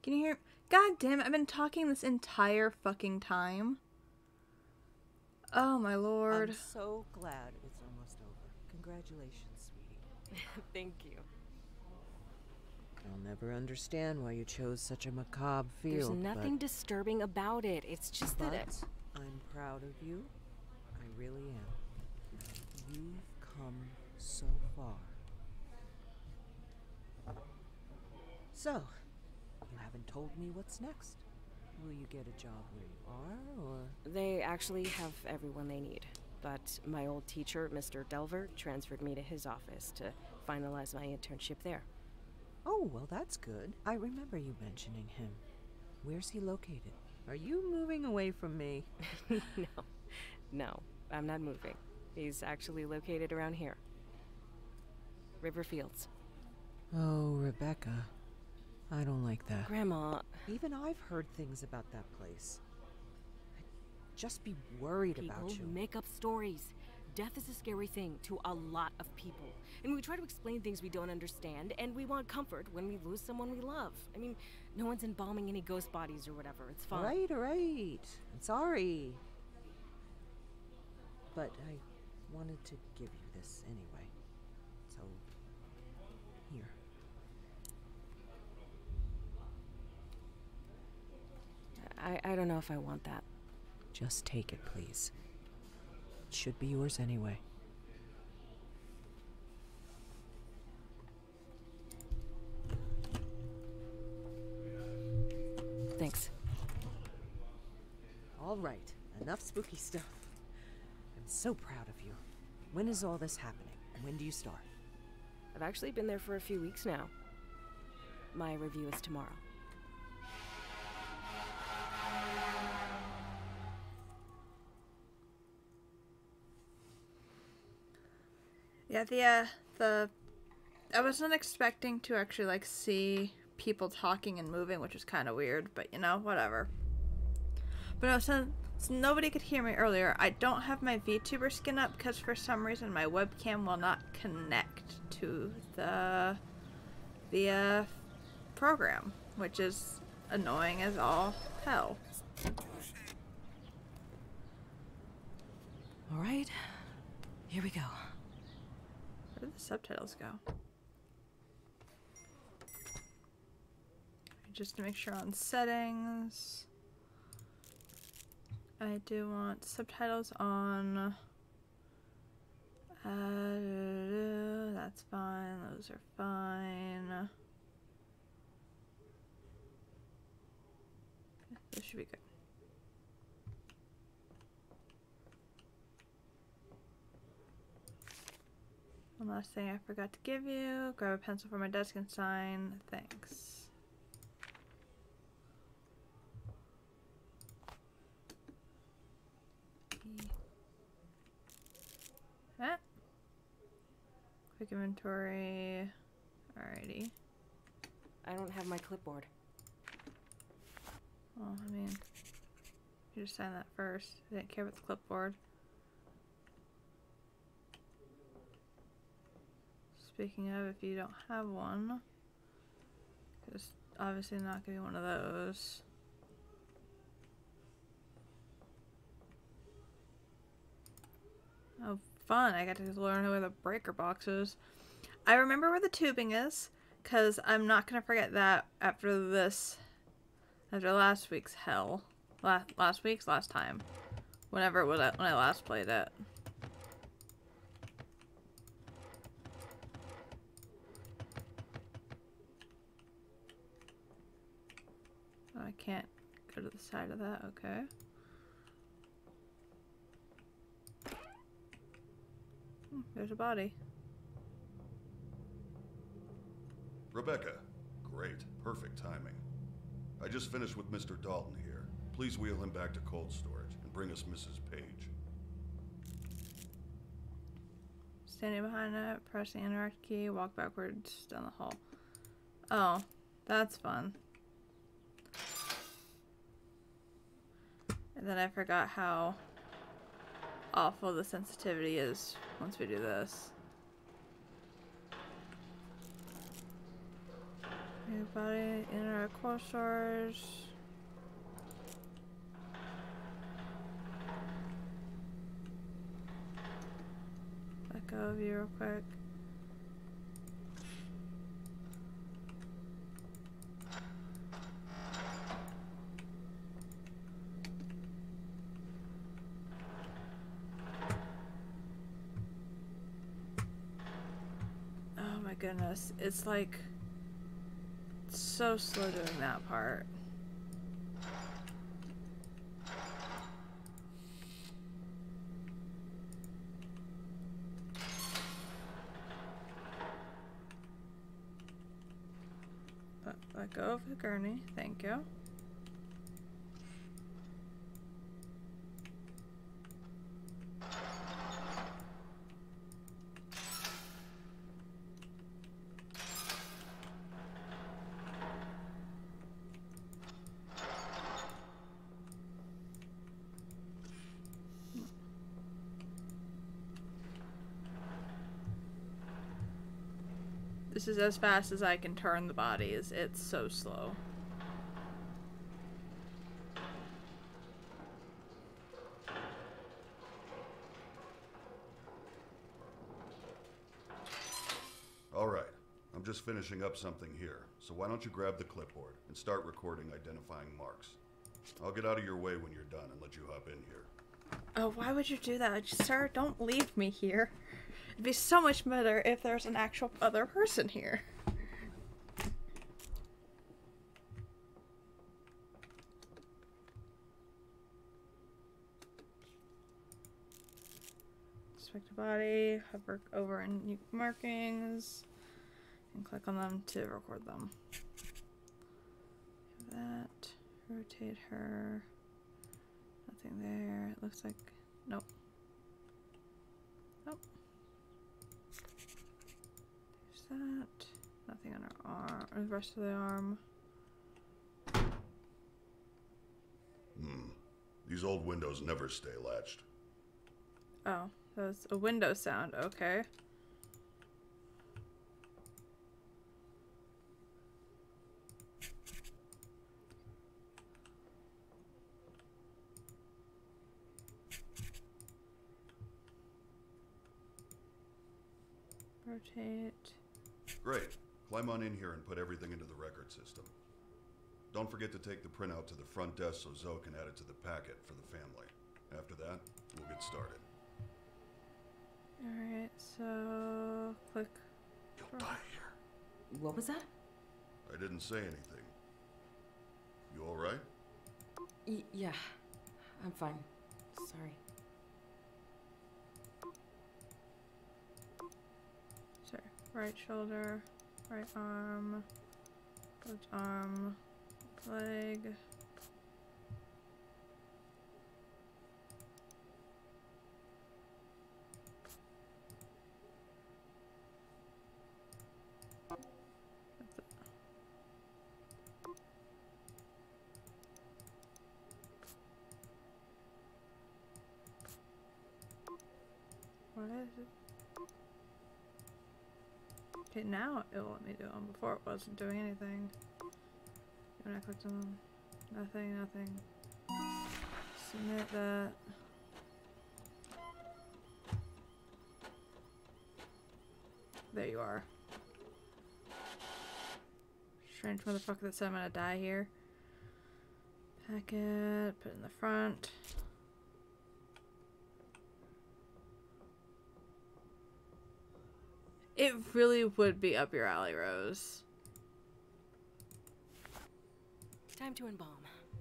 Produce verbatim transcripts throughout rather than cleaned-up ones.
Can you hear? God damn it, I've been talking this entire fucking time. Oh my lord. I'm so glad it's almost over. Congratulations, sweetie. Thank you. I'll never understand why you chose such a macabre field. There's nothing but, disturbing about it. It's just but that it... I'm proud of you. I really am. You've come so far. So, you haven't told me what's next. Will you get a job where you are, or...? They actually have everyone they need. But my old teacher, Mister Delver, transferred me to his office to finalize my internship there. Oh, well, that's good. I remember you mentioning him. Where's he located? Are you moving away from me? No. No, I'm not moving. He's actually located around here. Riverfields. Oh, Rebecca. I don't like that. Grandma... Even I've heard things about that place. I'd just be worried People about you. make up stories. Death is a scary thing to a lot of people. And we try to explain things we don't understand, and we want comfort when we lose someone we love. I mean, no one's embalming any ghost bodies or whatever. It's fine. All right, all right. I'm sorry. But I wanted to give you this anyway. So, here. I, I don't know if I want that. Just take it, please. It should be yours anyway. Thanks. All right, enough spooky stuff. I'm so proud of you. When is all this happening? When do you start? I've actually been there for a few weeks now. My review is tomorrow. Yeah, the, uh, the, I wasn't expecting to actually, like, see people talking and moving, which was kind of weird, but, you know, whatever. But no, since nobody could hear me earlier, I don't have my VTuber skin up because for some reason my webcam will not connect to the, the, uh, program, which is annoying as all hell. All right, here we go. Where did the subtitles go? Just to make sure on settings, I do want subtitles on. Uh, that's fine. Those are fine. This should be good. One last thing I forgot to give you. Grab a pencil from my desk and sign. Thanks. Ah. Quick inventory. Alrighty. I don't have my clipboard. Well, I mean, you just sign that first. I didn't care about the clipboard. Speaking of, if you don't have one, it's obviously not going to be one of those. Oh, fun. I got to learn where the breaker box is. I remember where the tubing is, because I'm not going to forget that after this, after last week's hell. Last, last week's, last time. Whenever it was, when I last played it. Oh, I can't go to the side of that, okay. Hmm, there's a body. Rebecca, great. Perfect timing. I just finished with Mister Dalton here. Please wheel him back to cold storage and bring us Missus Page. Standing behind it, press the interact key, walk backwards down the hall. Oh, that's fun. And then I forgot how awful the sensitivity is once we do this. Move body in our cold storage. Let go of you real quick. Oh my goodness, it's like so slow doing that part. Let, let go of the gurney, thank you. This is as fast as I can turn the bodies. It's so slow. All right. I'm just finishing up something here. So why don't you grab the clipboard and start recording identifying marks. I'll get out of your way when you're done and let you hop in here. Oh, why would you do that? Sir, don't leave me here. It'd be so much better if there's an actual other person here. Inspect the body, hover over any markings, and click on them to record them. That, rotate her. Nothing there. It looks like, nope. Nope. There's that. Nothing on her arm, or the rest of the arm. Hmm. These old windows never stay latched. Oh, that was a window sound. Okay. Rotate. Great. Climb on in here and put everything into the record system. Don't forget to take the printout to the front desk so Zoe can add it to the packet for the family. After that, we'll get started. Alright, so click. You'll die here. What was that? I didn't say anything. You all right? Y yeah, I'm fine. Sorry. Sorry. Right shoulder, right arm, left arm, leg. What is it? Okay, now it will let me do them. Before it wasn't doing anything. When I clicked on them, nothing, nothing. Submit that. There you are. Strange motherfucker that said I'm gonna die here. Packet, put it in the front. It really would be up your alley, Rose. Time to embalm.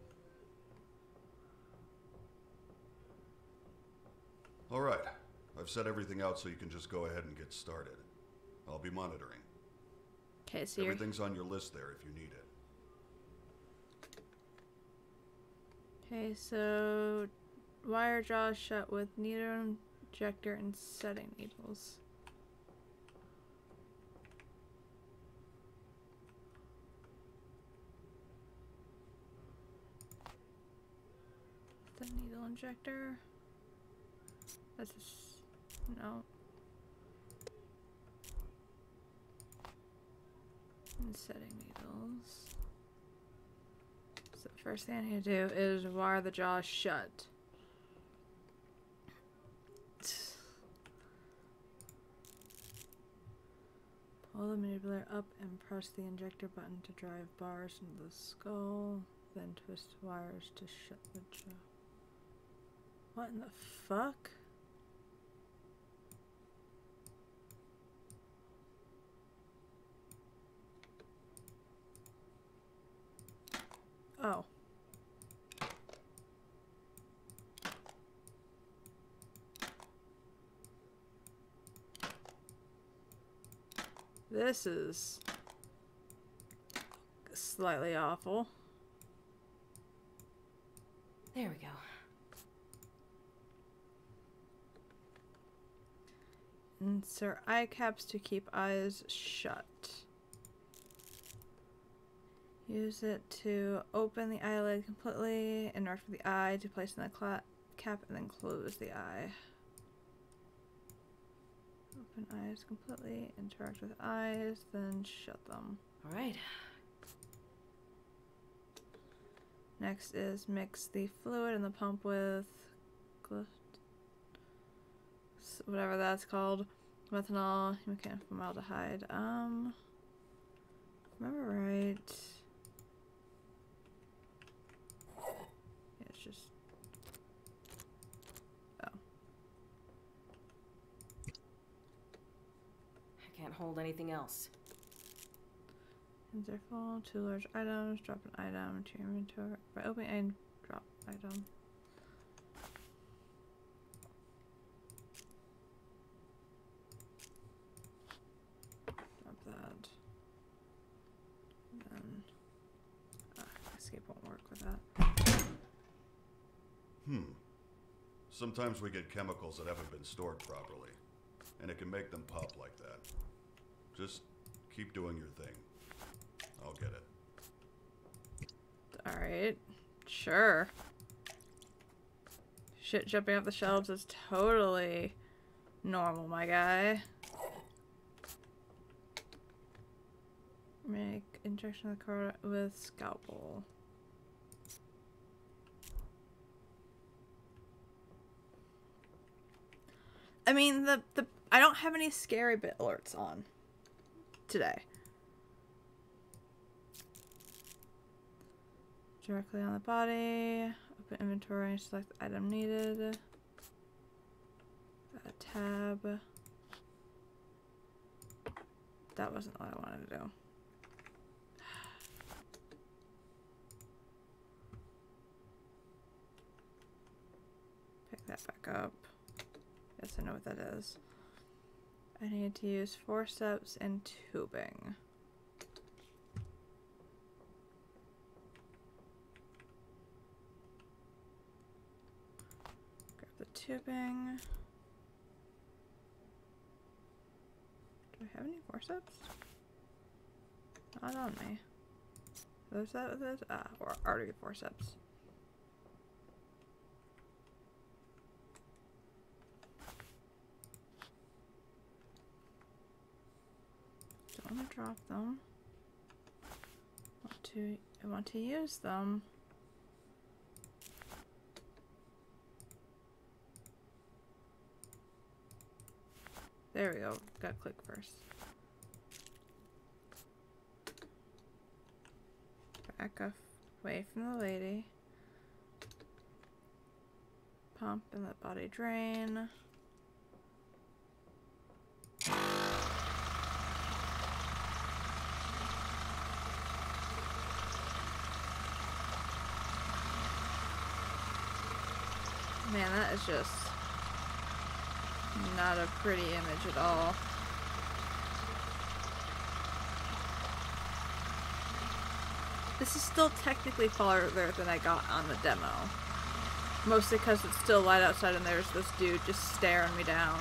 All right. I've set everything out so you can just go ahead and get started. I'll be monitoring. Okay, so you're... Everything's on your list there if you need it. Okay, so wire jaws shut with needle injector and setting needles. The needle injector. That's just, no. And setting needles. So the first thing I need to do is wire the jaw shut. Pull the manipulator up and press the injector button to drive bars into the skull. Then twist wires to shut the jaw. What in the fuck? Oh. This is slightly awful. There we go. Insert eye caps to keep eyes shut. Use it to open the eyelid completely, interact with the eye to place in the cla cap, and then close the eye. Open eyes completely, interact with eyes, then shut them. Alright. Next is mix the fluid in the pump with whatever that's called. Methanol, mechanical formaldehyde. Um, remember right? Yeah, it's just. Oh. I can't hold anything else. Hands are full. Two large items. Drop an item to your inventory. By opening and drop item. Drop that. And then uh, escape won't work with that. Hmm. Sometimes we get chemicals that haven't been stored properly, and it can make them pop like that. Just keep doing your thing. I'll get it. Alright. Sure. Shit jumping off the shelves is totally normal, my guy. Make injection of the card with scalpel. I mean, the, the I don't have any scary bit alerts on today. Directly on the body. Open inventory. Select the item needed. A tab. That wasn't what I wanted to do. Pick that back up. Yes, I know what that is. I need to use forceps and tubing. Grab the tubing. Do I have any forceps? Not on me. Is that what this? Ah, or artery forceps. Don't want to drop them. Want to? I want to use them. There we go. Gotta click first. Back off, away from the lady. Pump and let body drain. Man, that is just not a pretty image at all. This is still technically farther than I got on the demo. Mostly because it's still light outside and there's this dude just staring me down.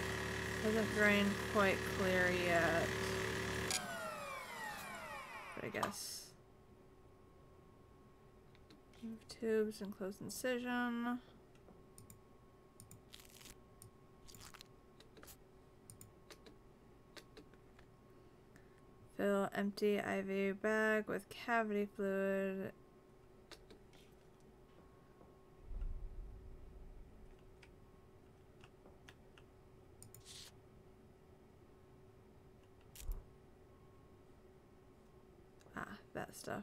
Doesn't drain quite clear yet. But I guess. Move tubes and close incision. Fill empty I V bag with cavity fluid. Ah, that stuff.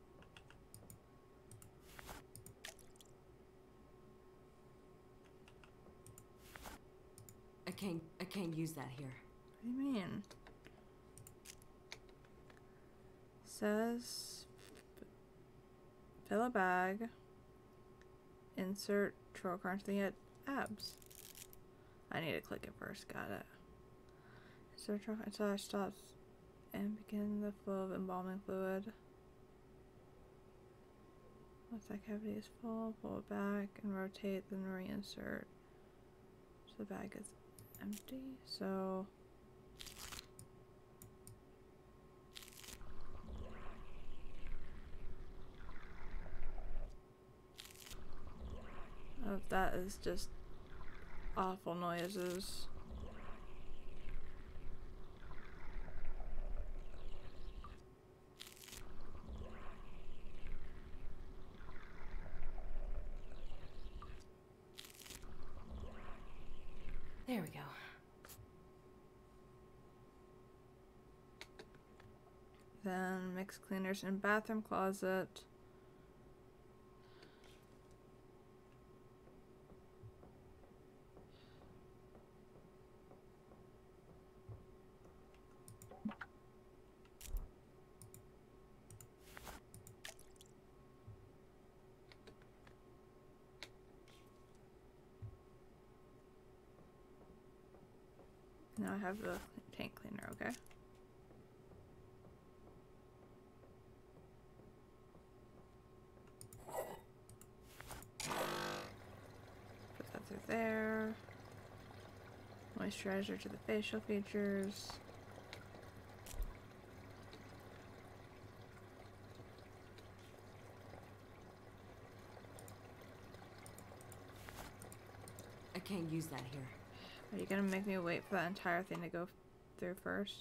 I can't, I can't use that here. What do you mean? Says fill a bag, insert troll car into the abs. I need to click it first, got it. Insert troll until I stops and begin the flow of embalming fluid. Once that cavity is full, pull it back and rotate, then reinsert. So the bag is empty, so oh, that is just awful noises. There we go. Then mix cleaners in bathroom closet. Now I have the tank cleaner, okay? Put that through there. Moisturizer to the facial features. I can't use that here. Are you gonna make me wait for that entire thing to go through first?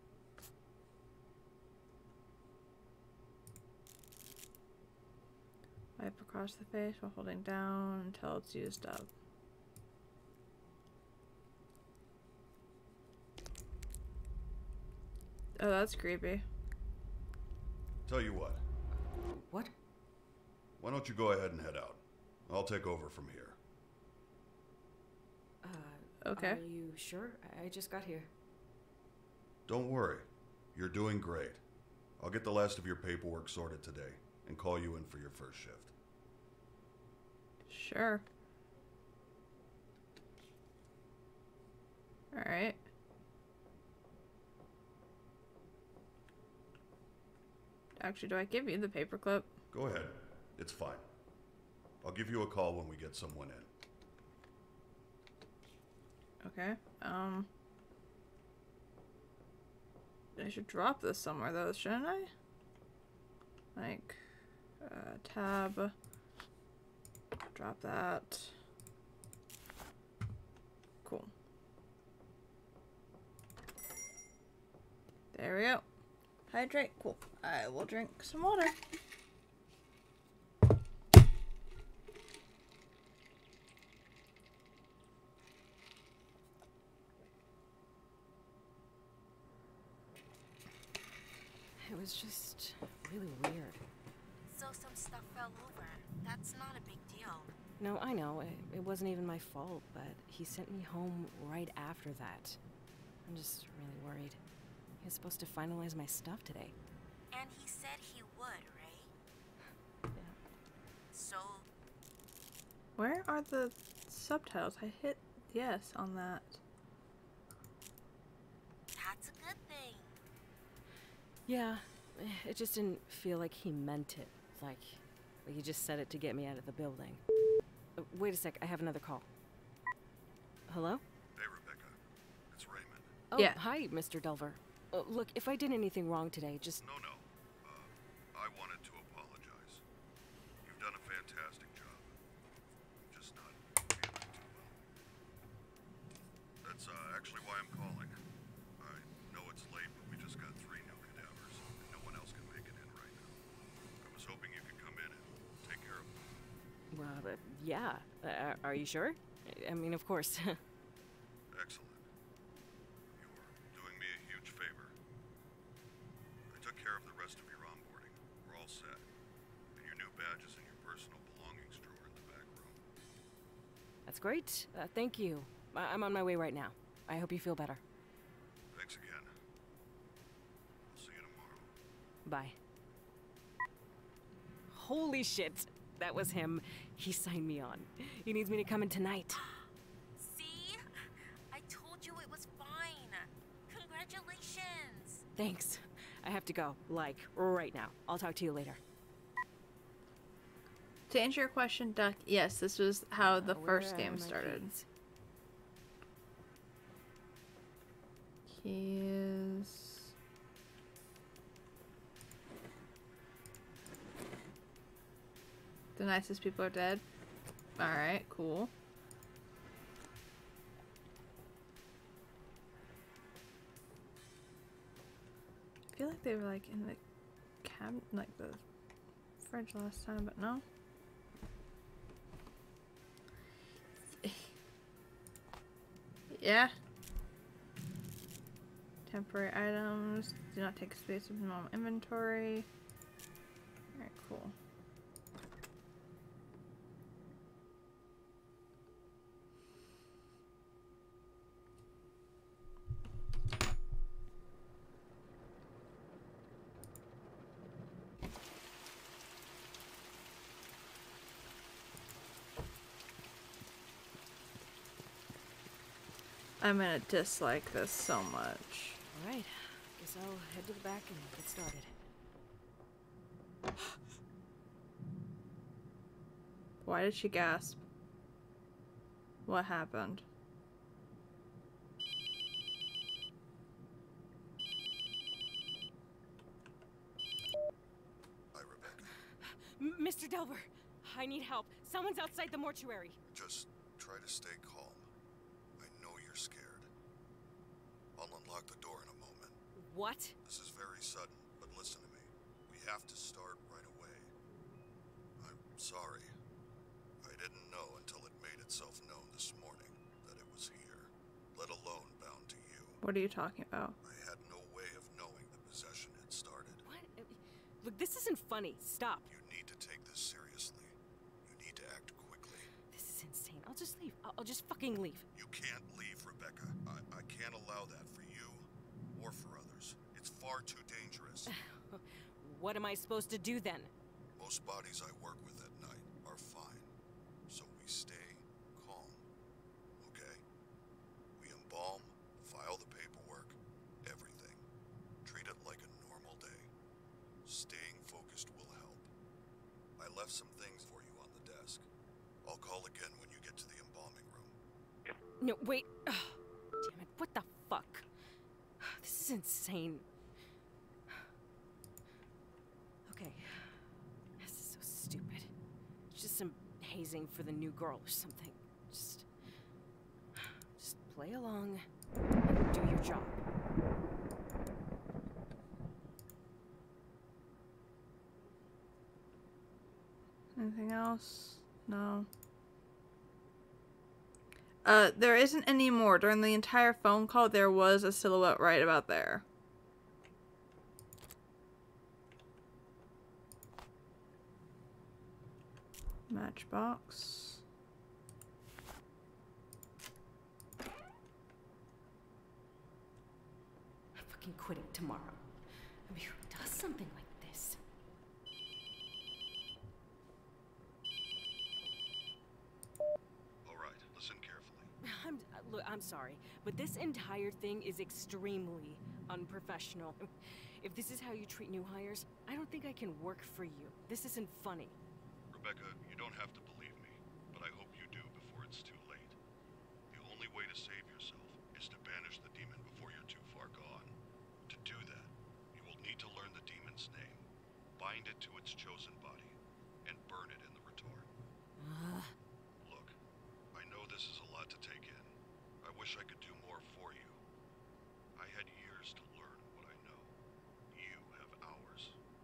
Wipe across the face while holding down until it's used up. Oh, that's creepy. Tell you what, What? why don't you go ahead and head out? I'll take over from here. Uh, Okay. Are you sure? I just got here. Don't worry, you're doing great. I'll get the last of your paperwork sorted today and call you in for your first shift. Sure. Alright. Actually, do I give you the paperclip? Go ahead, it's fine. I'll give you a call when we get someone in. Okay. Um. I should drop this somewhere though, shouldn't I? Like, uh, tab. Drop that. Cool. There we go. Hydrate. Cool. I will drink some water. It was just really weird. So some stuff fell over. That's not a big deal. No, I know. It, it wasn't even my fault, but he sent me home right after that. I'm just really worried. He was supposed to finalize my stuff today. And he said he would, right? Yeah. So, Where are the subtitles? I hit yes on that. that's a good thing. Yeah, it just didn't feel like he meant it. Like, like he just said it to get me out of the building. Uh, wait a sec, I have another call. Hello? Hey, Rebecca. It's Raymond. Oh, Yeah. hi, Mister Delver. Uh, look, if I did anything wrong today, just... No, no. Uh, wanted to apologize. You've done a fantastic job. Just not feeling too well. That's uh, actually why I'm calling. I know it's late, but we just got three new cadavers, and no one else can make it in right now. I was hoping you could come in and take care of them. Well, uh, yeah. Uh, are you sure? I mean, of course. Excellent. You're doing me a huge favor. I took care of the rest of your onboarding. We're all set. And your new badges and your personal belongings drawer in the back room. That's great. Uh, thank you. I I'm on my way right now. I hope you feel better. Thanks again. I'll see you tomorrow. Bye. Holy shit. That was him. He signed me on. He needs me to come in tonight. See? I told you it was fine. Congratulations. Thanks. I have to go. Like, right now. I'll talk to you later. To answer your question, Duck, yes, this was how the Uh, where first are game my started. keys? Keys. The nicest people are dead. Alright, cool. I feel like they were like in the cabinet, like the fridge last time, but no. Yeah. Temporary items do not take space in normal inventory. Alright, cool. I'm gonna dislike this so much. Alright. Guess I'll head to the back and get started. Why did she gasp? What happened? Hi, Rebecca. M Mister Delver, I need help. Someone's outside the mortuary. Just try to stay calm. I know you're scared. I'll unlock the door in a moment. What? This is very sudden, but listen to me. We have to start right away. I'm sorry. I didn't know until it made itself known this morning that it was here, let alone bound to you. What are you talking about? I had no way of knowing the possession had started. What? Uh, Look, this isn't funny. Stop. You need to take this seriously. You need to act quickly. This is insane. I'll just leave. I'll, I'll just fucking leave. You can't leave, Rebecca. I, I can't allow that for you or for others. It's far too dangerous. What am I supposed to do then? Most bodies I work with at night are fine. So we stay calm. Okay? We embalm, file the paperwork, everything. Treat it like a normal day. Staying focused will help. I left some things for you on the desk. I'll call again when you get to the embalming room. No, wait. Ugh, damn it. What the fuck? This is insane. Okay. This is so stupid. It's just some hazing for the new girl or something. Just... Just play along and do your job. Anything else? No. Uh, there isn't any more. During the entire phone call, there was a silhouette right about there. Matchbox. I'm fucking quitting tomorrow. I mean, who does something like this? All right, listen carefully. I'm, uh, look, I'm sorry, but this entire thing is extremely unprofessional. If this is how you treat new hires, I don't think I can work for you. This isn't funny. Rebecca, you don't have to believe me, but I hope you do before it's too late. The only way to save yourself is to banish the demon before you're too far gone. To do that, you will need to learn the demon's name. By bind it to its chosen body, and burn it in the retort. Ugh. Look, I know this is a lot to take in. I wish I could do more for you. I had years to learn what I know. You have hours.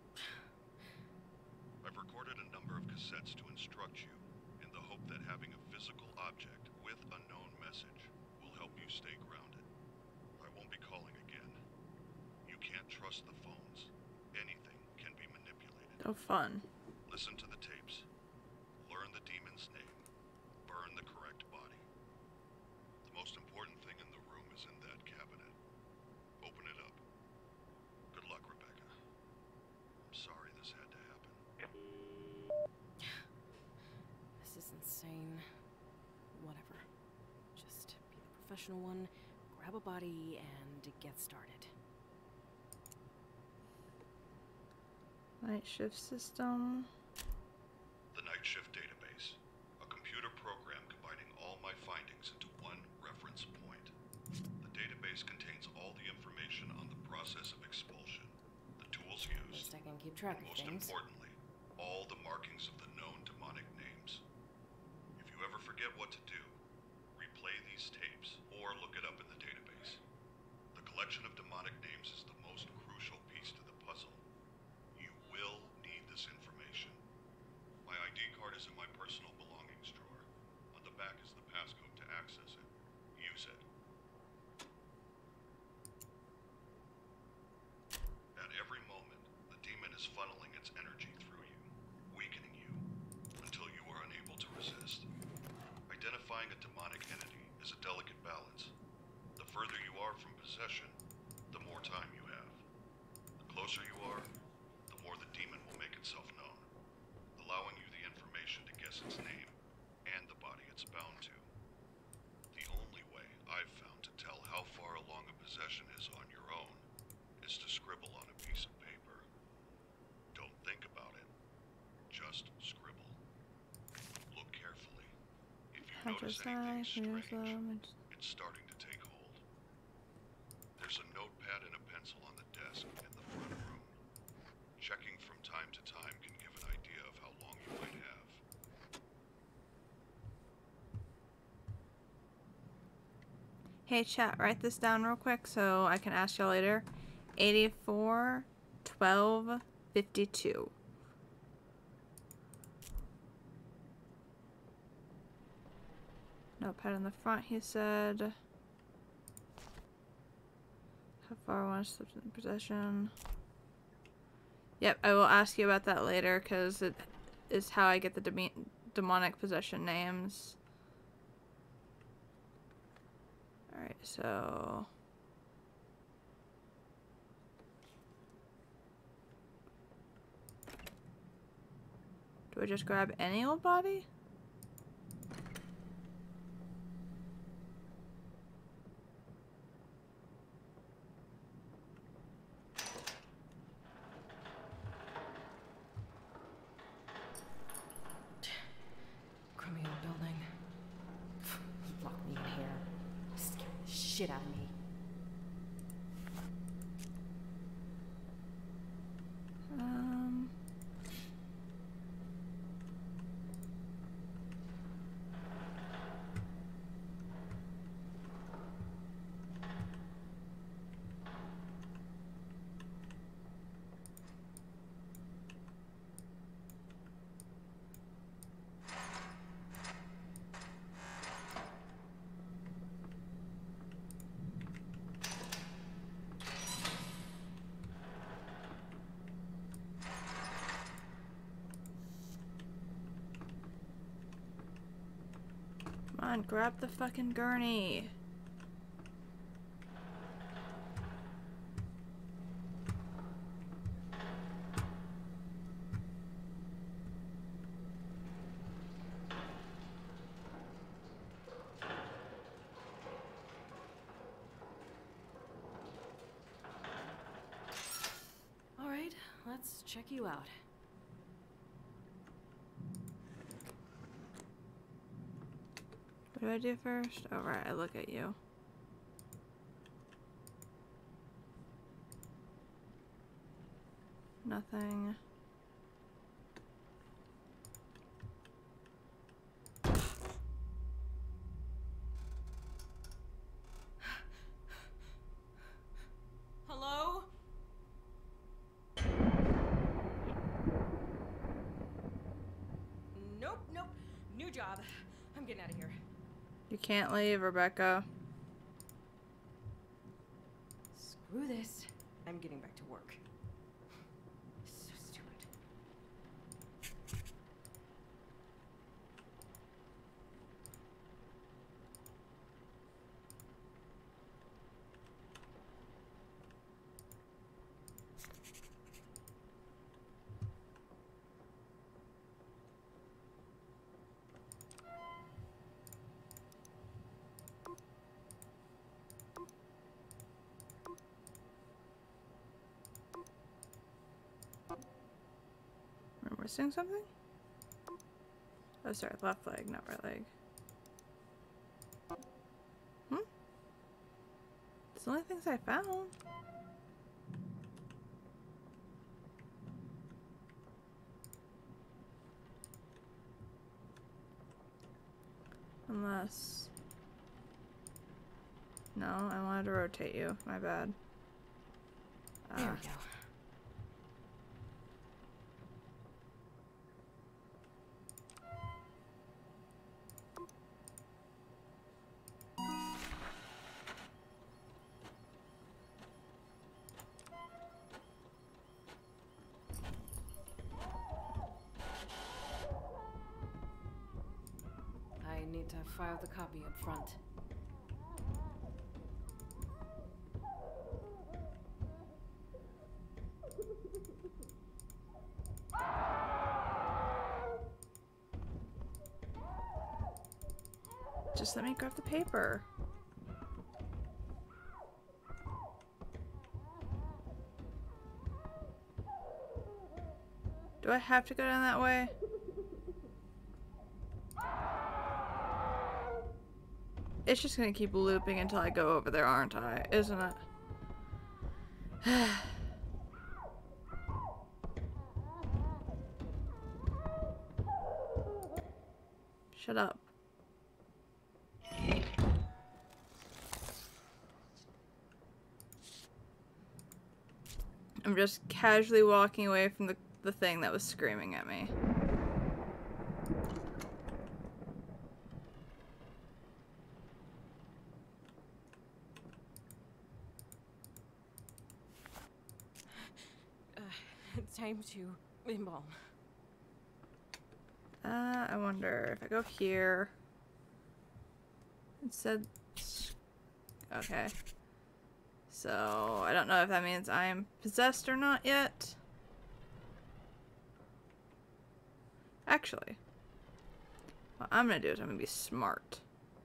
I've recorded a number of cassettes to instruct you, in the hope that having a physical object with a known message will help you stay grounded. I won't be calling again. You can't trust the phones. Anything can be manipulated. Oh, fun. Listen to the tapes. Learn the demon's name. Burn the correct body. The most important thing in the room is in that cabinet. Open it up. Good luck, Rebecca. I'm sorry this had to happen. This is insane. Whatever. Just be the professional one, grab a body, and get started. Night shift system. The Night Shift Database. A computer program combining all my findings into one reference point. The database contains all the information on the process of expulsion, the tools At used, least I can keep track and of most things. importantly, all the markings of the known demonic names. If you ever forget what to do, replay these tapes or look it up in the database. The collection of demonic names is the most crucial piece to the puzzle. You will need this information. My I D card is in my personal belongings drawer. On the back is the passcode to access it. Use it. At every moment, the demon is funneling its energy through you, weakening you, until you are unable to resist. Identifying a demonic entity is a delicate balance. The further you are from possession, the more time you have. The closer you are, the more the demon will make itself known, allowing you the information to guess its name and the body it's bound to. The only way I've found to tell how far along a possession is on your own is to scribble on a piece of paper. Don't think about it. Just scribble. Look carefully. If you How notice does I anything use strange, them? it's starting to take hold. There's a notepad and a pencil on the desk in the front room. Checking from time to time can give an idea of how long you might have. Hey chat, write this down real quick so I can ask you later. eighty-four, twelve, fifty-two. Notepad in the front, he said. How far one slipped in possession. Yep, I will ask you about that later because it is how I get the deme demonic possession names. Alright, so... do I just grab any old body? Crummy old building. Lock me in here. Scare the shit out of me. Um... Come on, grab the fucking gurney. All right, let's check you out. What do I do first? Oh, right, I look at you. Nothing. Good job. I'm getting out of here. You can't leave, Rebecca. Screw this. I'm getting back to work. So stupid. Am I missing something? Oh, sorry, left leg, not right leg. Hmm? It's the only things I found. Unless... No, I wanted to rotate you. My bad. There Ah. we go. I need to file the copy up front. Just let me grab the paper. Do I have to go down that way? It's just gonna keep looping until I go over there, aren't I? Isn't it? Shut up. I'm just casually walking away from the, the thing that was screaming at me. Uh, it's time to embalm. Uh, I wonder if I go here. It said... Okay. So, I don't know if that means I'm possessed or not yet. Actually, what I'm gonna do is I'm gonna be smart.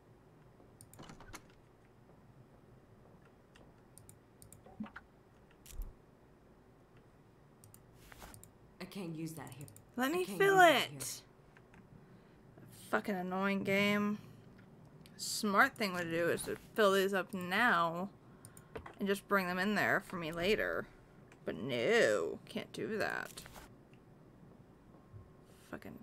I can't use that here. Let me can't fill use that here. it! Fucking annoying game. Smart thing to do is to fill these up now and just bring them in there for me later. But no, can't do that. Fucking...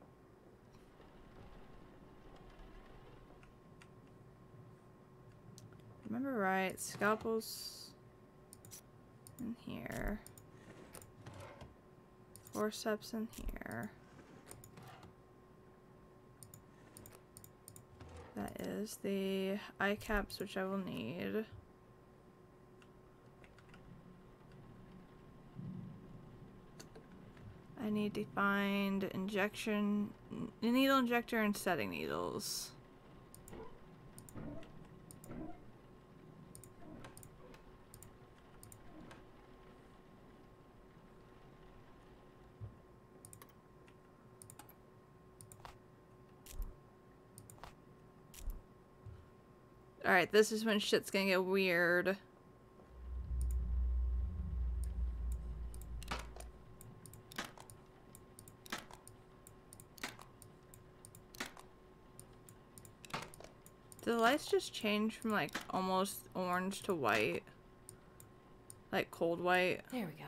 Remember right, scalpels in here. Forceps in here. That is the eye caps, which I will need. I need to find injection, needle injector and setting needles. Alright, this is when shit's gonna get weird. Did the lights just change from like almost orange to white? Like cold white? There we go.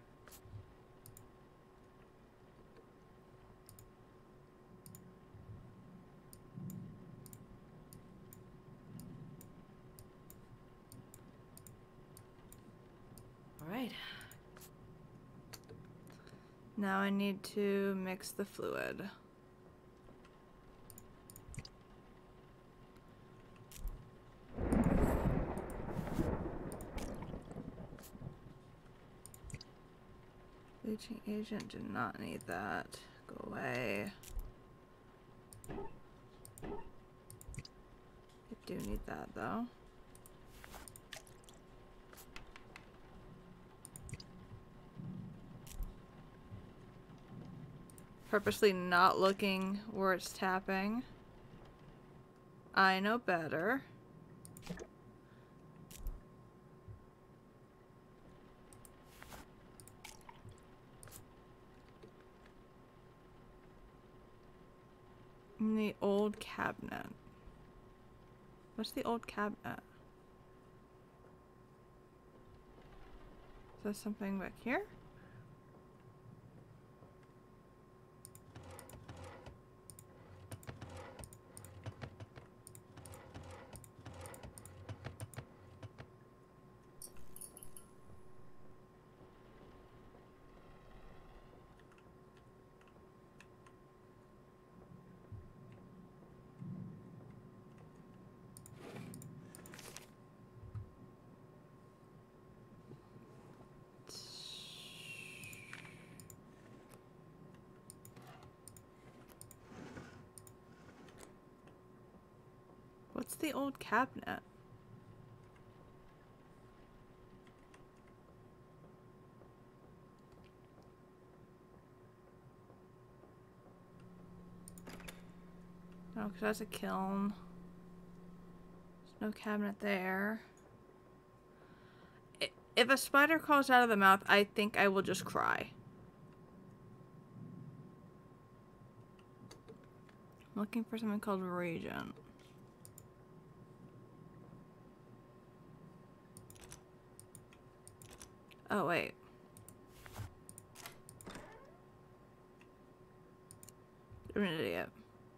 All right. Now I need to mix the fluid. Bleaching agent, do not need that. Go away. I do need that though. Purposely not looking where it's tapping. I know better. In the old cabinet. What's the old cabinet? Is there something back here? What's the old cabinet? Oh, because that's a kiln. There's no cabinet there. I- If a spider crawls out of the mouth, I think I will just cry. I'm looking for something called reagent. Oh, wait. I'm an idiot.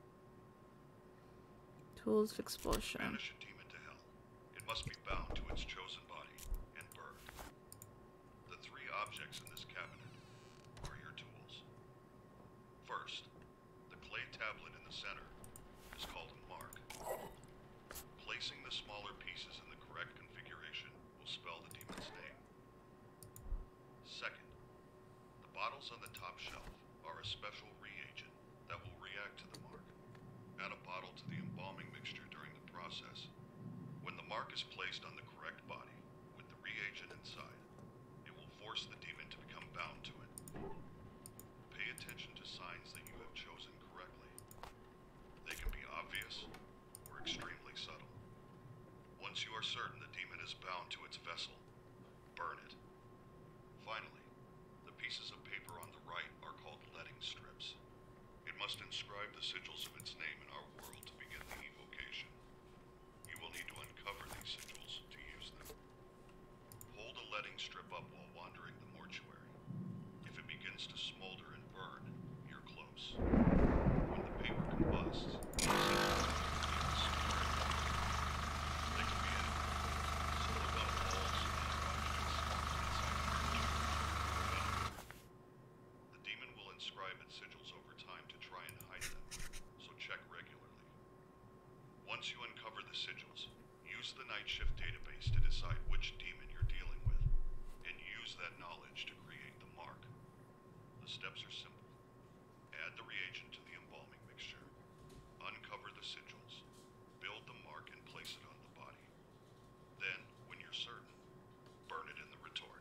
Tools of expulsion. Banish a demon to hell. It must be bound to its chosen body and burned. The three objects in this cabinet are your tools. First, the clay tablet in the center is called a mark. Placing the smaller pieces in the correct configuration will spell the demon's name. Second, the bottles on the top shelf are a special reagent that will react to the mark. Add a bottle to the embalming mixture during the process. When the mark is placed on the correct body with the reagent inside, it will force the demon to become bound to it. Pay attention to signs that you have chosen correctly. They can be obvious or extremely subtle. Once you are certain the demon is bound to its vessel, burn it. Finally, the pieces of paper on the right are called letting strips. It must inscribe the sigils of its name in our world to begin the evocation. You will need to uncover these sigils to use them. Hold a letting strip up while wandering the mortuary. If it begins to smolder and burn, you're close. When the paper combusts, the sigils begin spreading. They can be anything. So look on walls and other objects inside the mortuary. The demon will inscribe its sigils over time to try and hide them, so check regularly. Once you uncover the sigils, use the night shift database to decide which demon you're dealing with, and use that knowledge to create the mark. The steps are simple. Add the reagent to the embalming mixture. Uncover the sigils. Build the mark and place it on the body. Then, when you're certain, burn it in the retort.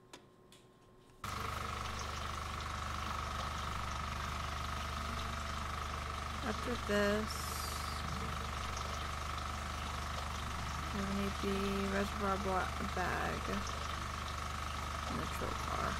After this, we need the reservoir bla- bag and the troll car.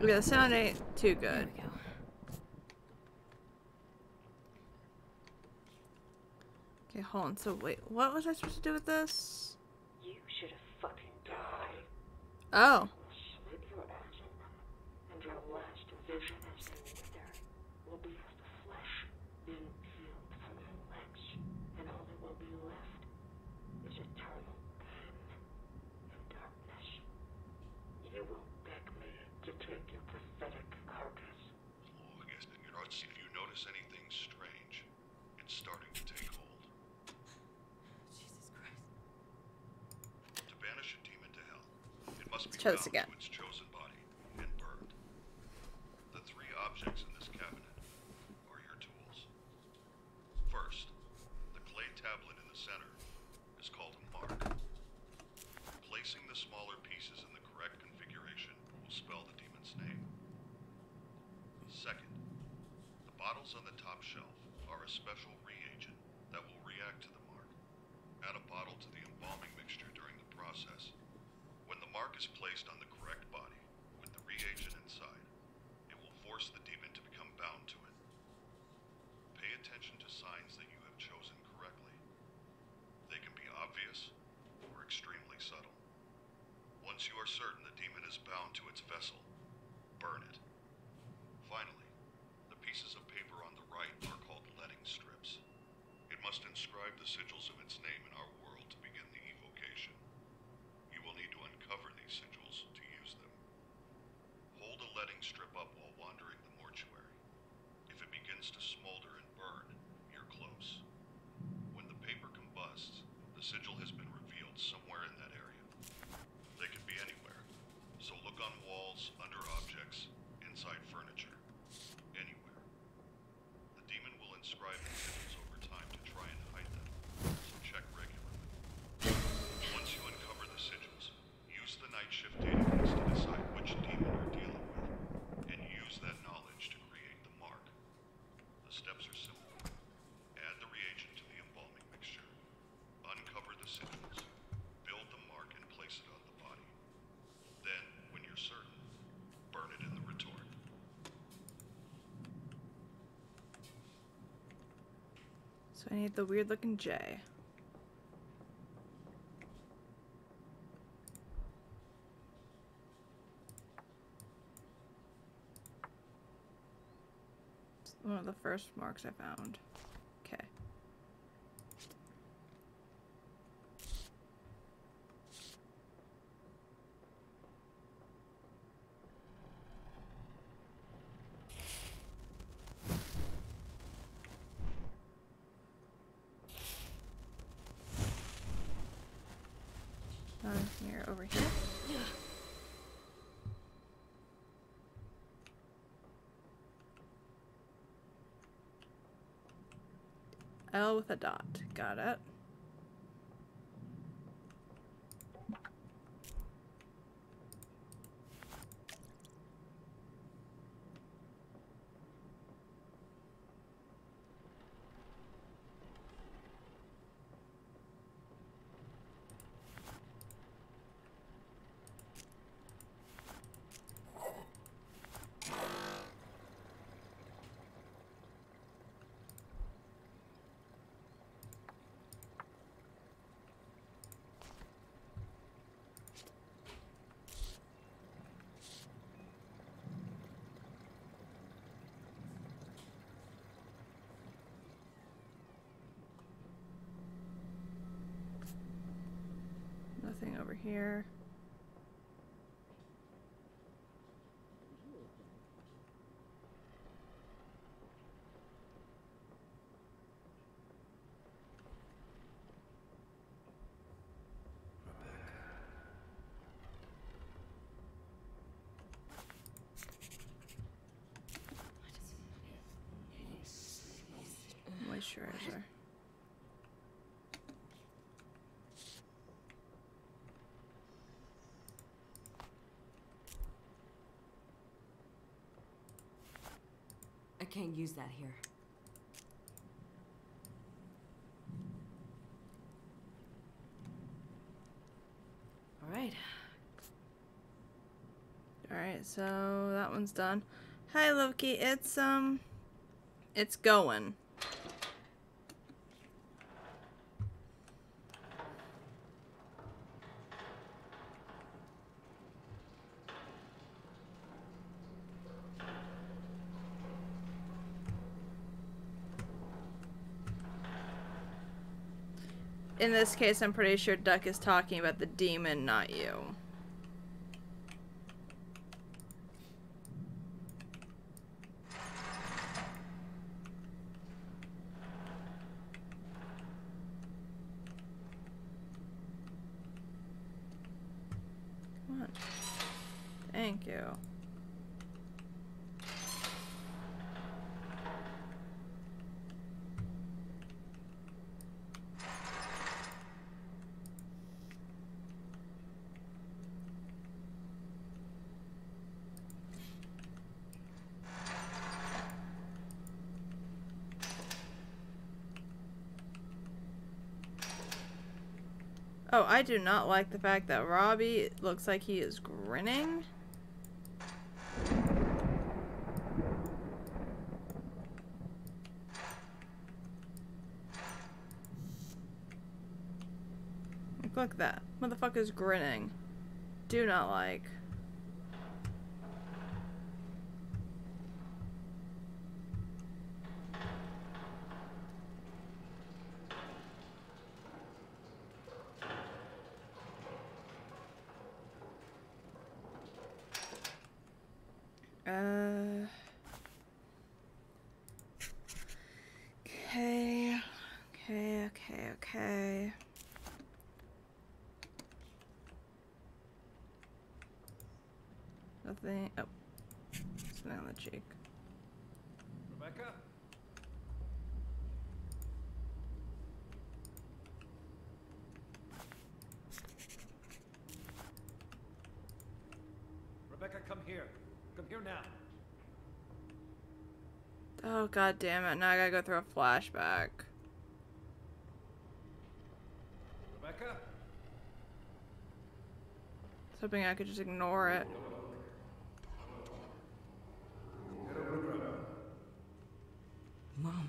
Okay, the sound ain't too good. There we go. Okay, hold on. So wait, what was I supposed to do with this? You should have fucking died. Oh. Slit your ass open, and your last vision as they wither will be of the flesh being peeled from your legs, and all that will be left is eternal pain and darkness. You will beg me to take your pathetic carcass. Oh, I guess you know, if you notice anything strange, it's starting to take hold. Jesus Christ. To banish a demon to hell, it must be Let's try bound this again. to its chosen body and burned. The three objects in this cabinet are your tools. First, the clay tablet in the center is called a mark. Placing the smaller pieces in the correct configuration will spell the demon's name. Second, the bottles on the top shelf are a special reagent that will react to the mark. Add a bottle to the embalming mixture during the process. When the mark is placed on the correct body with the reagent inside, it will force the demon to become bound to it. Pay attention to signs that you have chosen correctly. They can be obvious or extremely subtle. Once you are certain the demon is bound to its vessel, burn it. Finally, the pieces of paper on the right are called letting strips. It must inscribe the sigils of its name in our world to begin the evocation. You will need to uncover these sigils to use them. Hold a letting strip up while wandering the mortuary. If it begins to smolder and burn, you're close. When the paper combusts, the sigil has been revealed somewhere in that area. They could be anywhere, so look on walls, under objects, inside furniture, anywhere. The demon will inscribe the sigils over time to try and hide them, so check regularly. Once you uncover the sigils, use the night shift database to decide which demon you're dealing with, and use that knowledge to create the mark. The steps are simple. Add the reagent to the embalming mixture. Uncover the sigils. Build the mark and place it on the body. Then, when you're certain, burn it in the retort. So I need the weird looking J. It's one of the first marks I found. Okay. Uh, here, over here. L with a dot. Got it. Nothing over here. Moisturizer. I can't use that here. All right. All right, Alright, so that one's done. Hi, Loki. It's, um... It's going. In this case, I'm pretty sure Duck is talking about the demon, not you. Come on. Thank you. Oh, I do not like the fact that Robbie looks like he is grinning. Like, look at that. Motherfucker's grinning. Do not like. Uh, okay, okay, okay, okay. Nothing. Oh, something on the cheek. Rebecca? Rebecca, come here. Come here now. Oh, god damn it. Now I gotta go through a flashback. Rebecca? I was hoping I could just ignore it. Mom.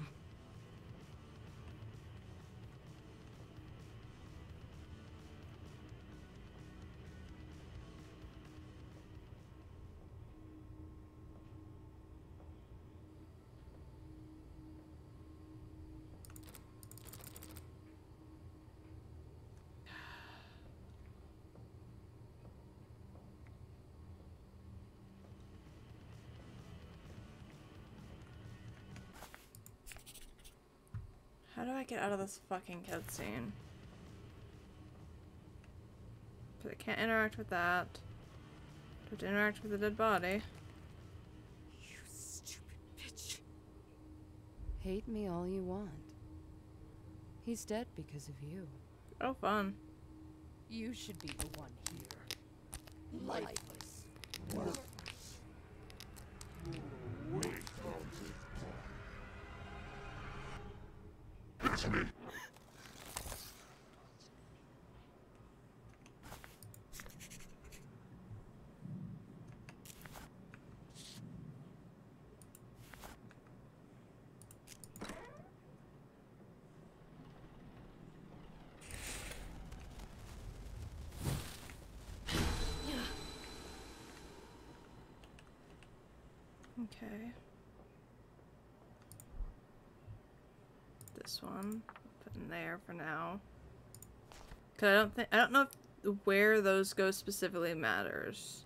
How do I get out of this fucking cutscene? Because I can't interact with that. I have to interact with the dead body. You stupid bitch. Hate me all you want. He's dead because of you. Oh, fun. You should be the one here. Lifeless. Worthless. It's me. Okay. This one, put in there for now. Cause I don't think I don't know if where those go specifically matters.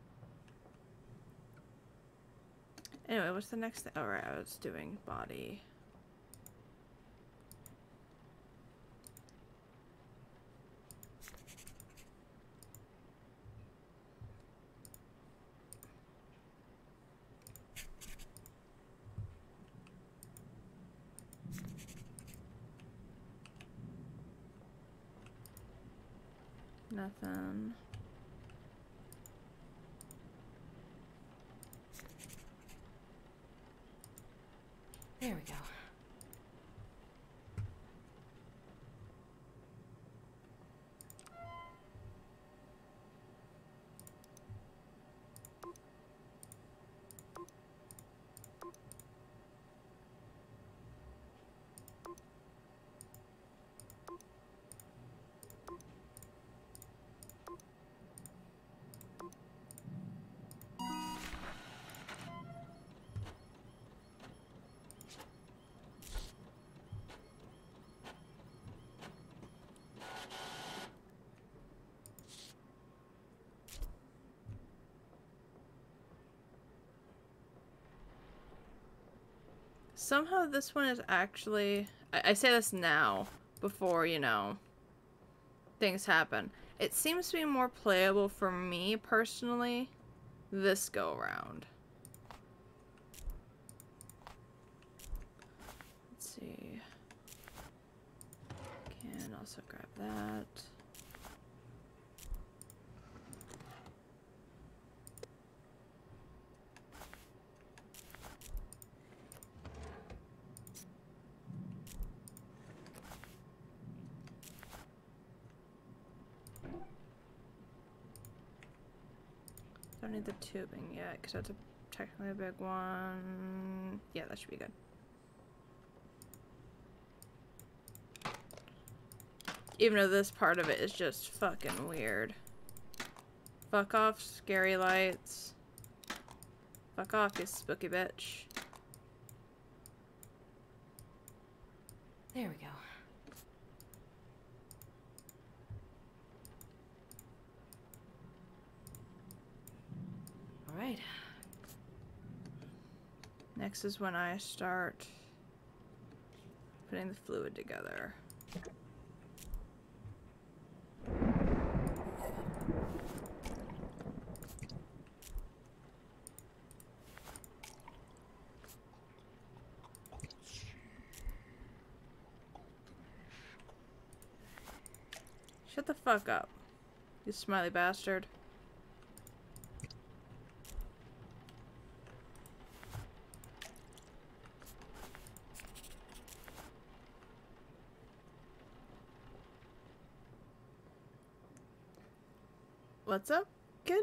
Anyway, what's the next thing? Oh, right, I was doing body. Nothing. There we go. Somehow this one is actually... I, I say this now, before, you know, things happen. It seems to be more playable for me, personally, this go-around. Let's see. Can also grab that. Don't need the tubing yet, because that's a, technically a big one. Yeah, that should be good. Even though this part of it is just fucking weird. Fuck off, scary lights. Fuck off, you spooky bitch. There we go. Alright. Next is when I start putting the fluid together. Shut the fuck up, you smiley bastard. What's up, kid?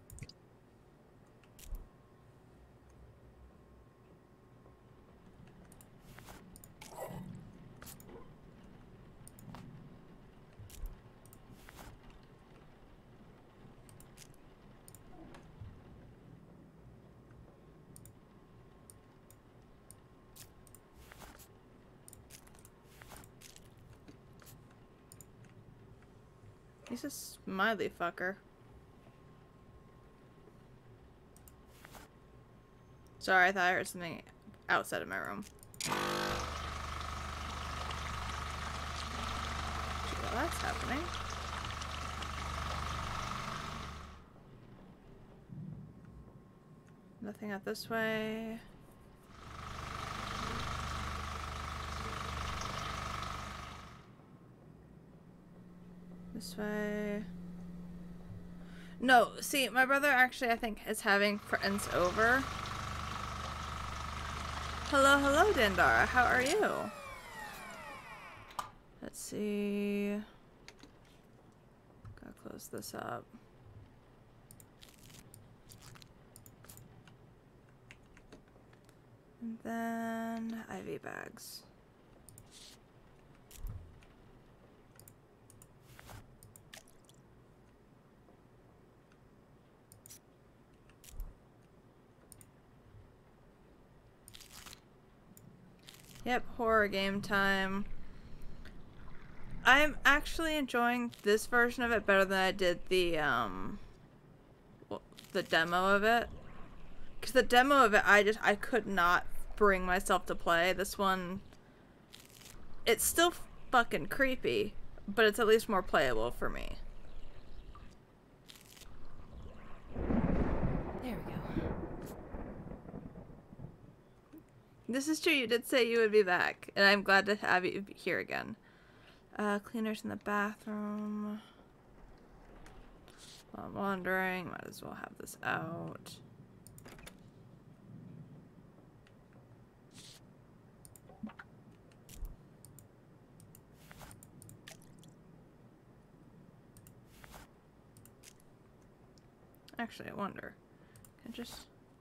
He's a smiley fucker. Sorry, I thought I heard something outside of my room. Gee, well, that's happening. Nothing out this way. This way. No, see, my brother actually, I think, is having friends over. Hello, hello, Dandara. How are you? Let's see. Gotta close this up. And then I V bags. Yep, horror game time. I'm actually enjoying this version of it better than I did the, um, well, the demo of it. Because the demo of it, I just, I could not bring myself to play. This one, it's still fucking creepy, but it's at least more playable for me. There we go. This is true, you did say you would be back, and I'm glad to have you here again. Uh, cleaners in the bathroom. While I'm wandering, might as well have this out. Actually, I wonder. Can I just...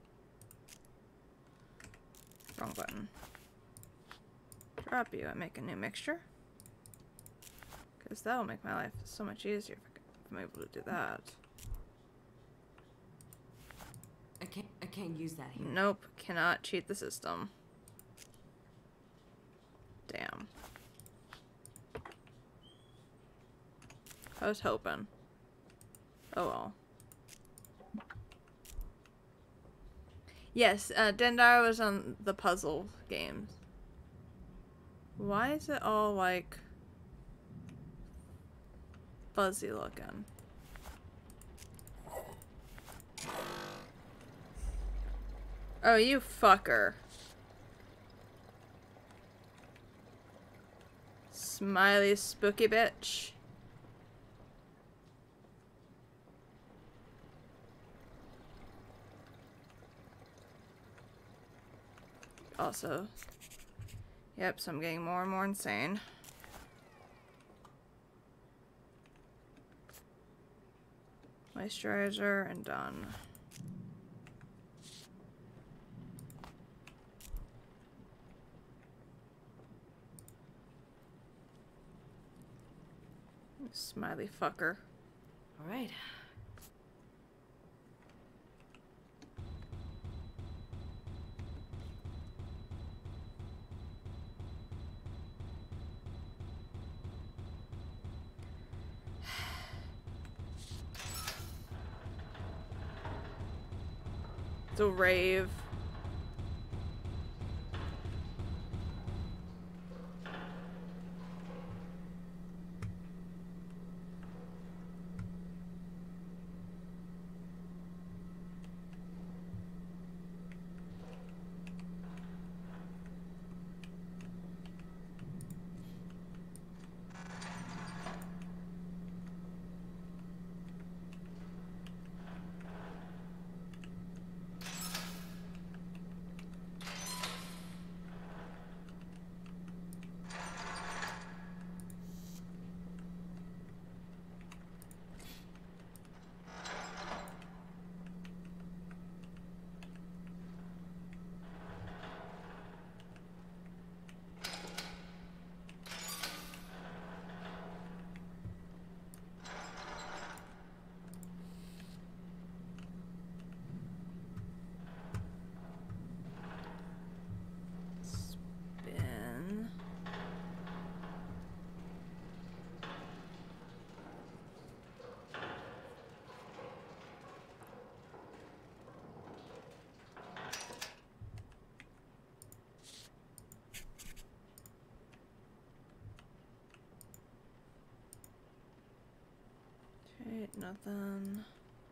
Wrong button. Drop you and make a new mixture. Because that'll make my life so much easier if I'm able to do that. I can't I can't use that here. Nope, cannot cheat the system. Damn. I was hoping. Oh well. Yes, uh, Dendar was on the puzzle games. Why is it all like fuzzy looking? Oh, you fucker. Smiley spooky bitch. Also, yep, so I'm getting more and more insane. Moisturizer and done. Smiley fucker. All right. It's a rave. Spin. Okay, nothing.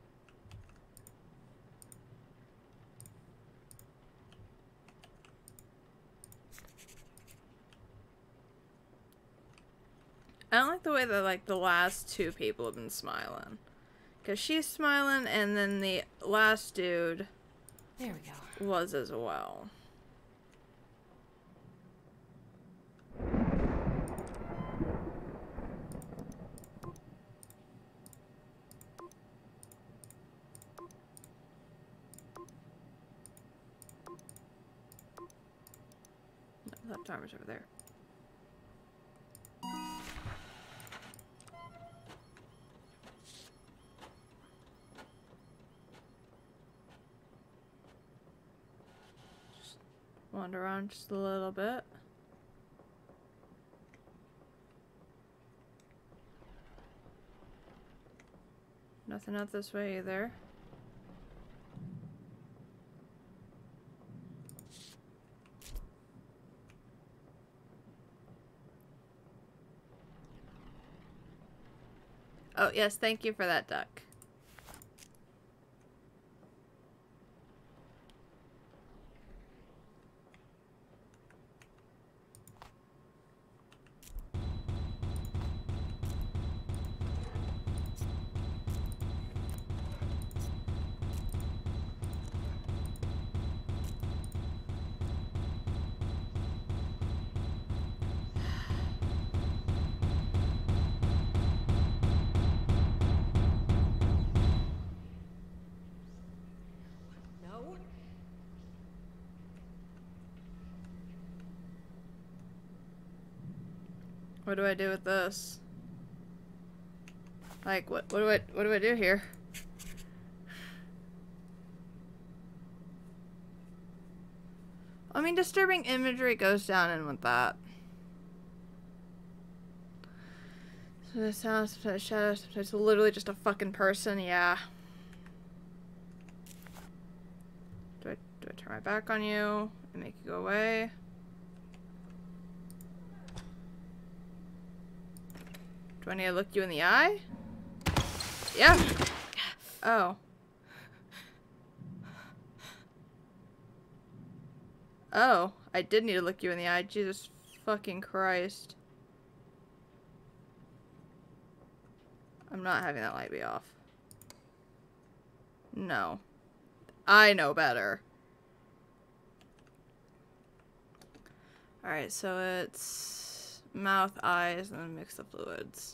I don't like the way that, like, the last two people have been smiling. Because she's smiling, and then the last dude There we go. was as well. No, that timer's over there. Wander around just a little bit. Nothing out this way either. Oh, yes, thank you for that, duck. No. What do I do with this? Like, what, what do I, what do I do here? I mean, disturbing imagery goes down in with that. So the sound, sometimes shadow, sometimes literally just a fucking person, yeah. Do I, do I turn my back on you and make you go away. Do I need to look you in the eye? Yeah. Oh. Oh, I did need to look you in the eye. Jesus fucking Christ. I'm not having that light be off. No. I know better. Alright, so it's mouth, eyes, and then mix the fluids.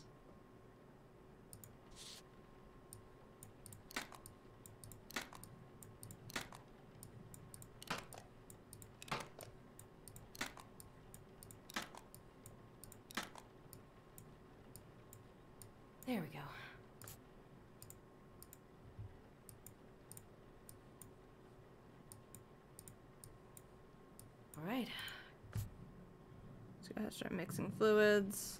There we go. All right. So go ahead and start mixing fluids.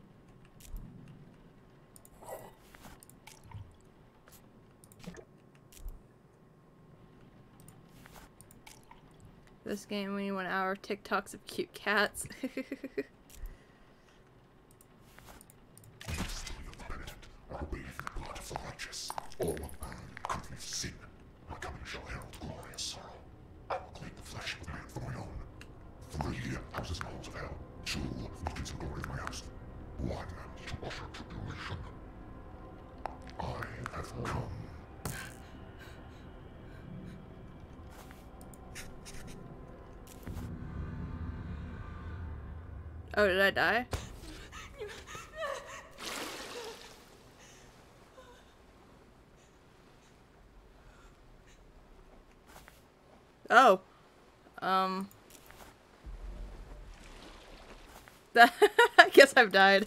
This game, we need one hour TikToks of cute cats. I will bathe in the blood of the righteous. All of man could live sin. My coming shall herald glorious sorrow. I will clean the flesh of man for my own. Three houses and halls of hell. Two beacons of glory of my house. One to usher tribulation. I have come. Oh, did I die? Oh. Um. I guess I've died.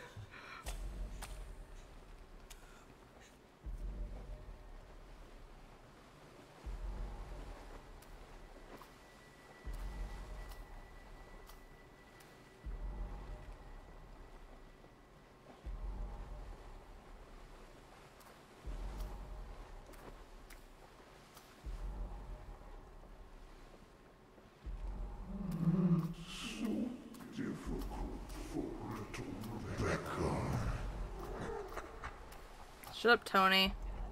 Shut up, Tony.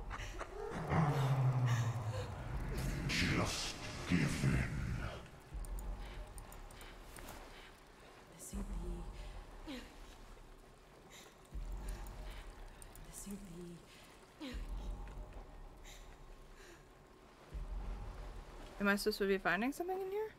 Just give in. This ain't the... This ain't the... Am I supposed to be finding something in here?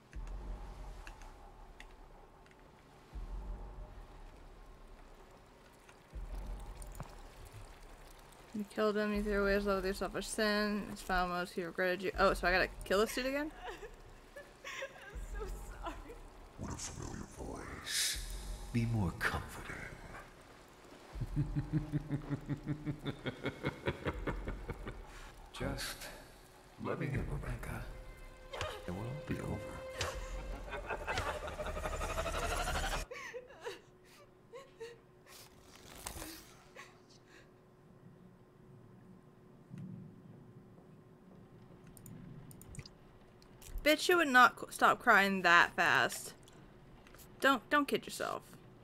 You killed him, you threw away his love with your selfish sin. His final moments, he regretted you. Oh, so I gotta kill this dude again? I'm so sorry. What a familiar voice. Be more comforting. Just let me in, Rebecca. It will all be over. Bitch, you would not c- stop crying that fast. Don't, don't kid yourself.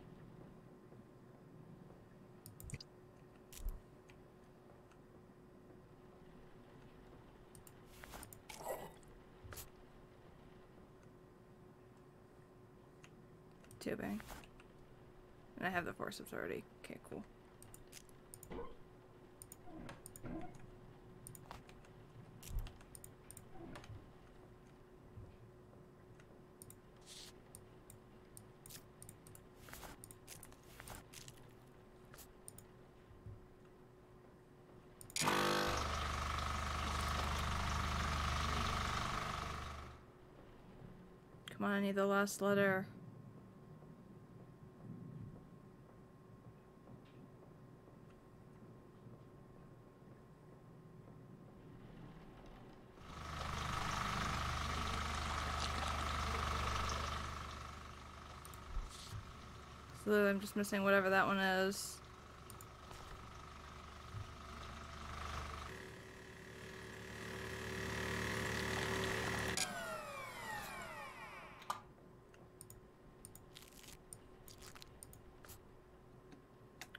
Tubing. And I have the forceps already. Okay, cool. Come on, I need the last letter. So I'm just missing whatever that one is.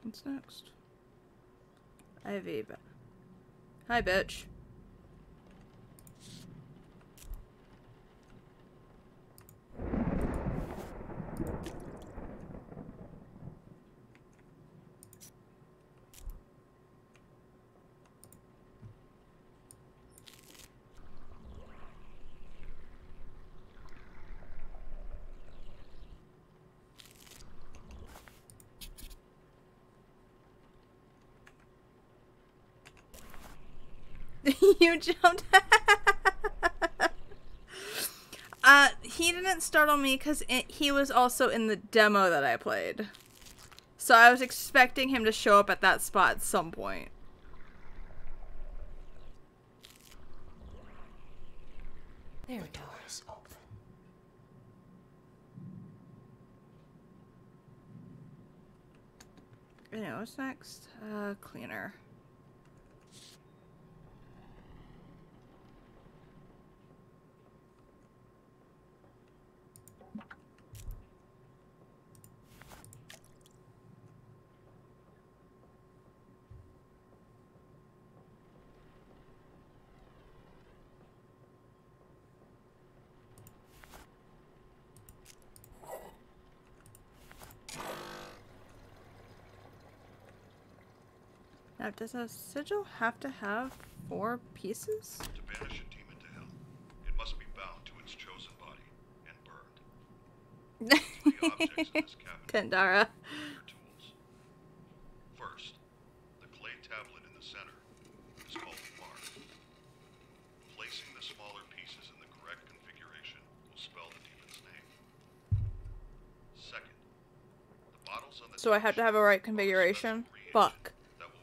What's next? Ivy. Hi, bitch. You jumped. uh, he didn't startle me because he was also in the demo that I played. So I was expecting him to show up at that spot at some point. There we go. Anyway, what's next? Uh, cleaner. Now, does a sigil have to have four pieces? To banish a demon to hell, it must be bound to its chosen body and burned. Three objects in this cabinet. Kandara. Your tools. First, the clay tablet in the center is called the mark. Placing the smaller pieces in the correct configuration will spell the demon's name. Second, the bottles on the So I have to have a right configuration? Fuck.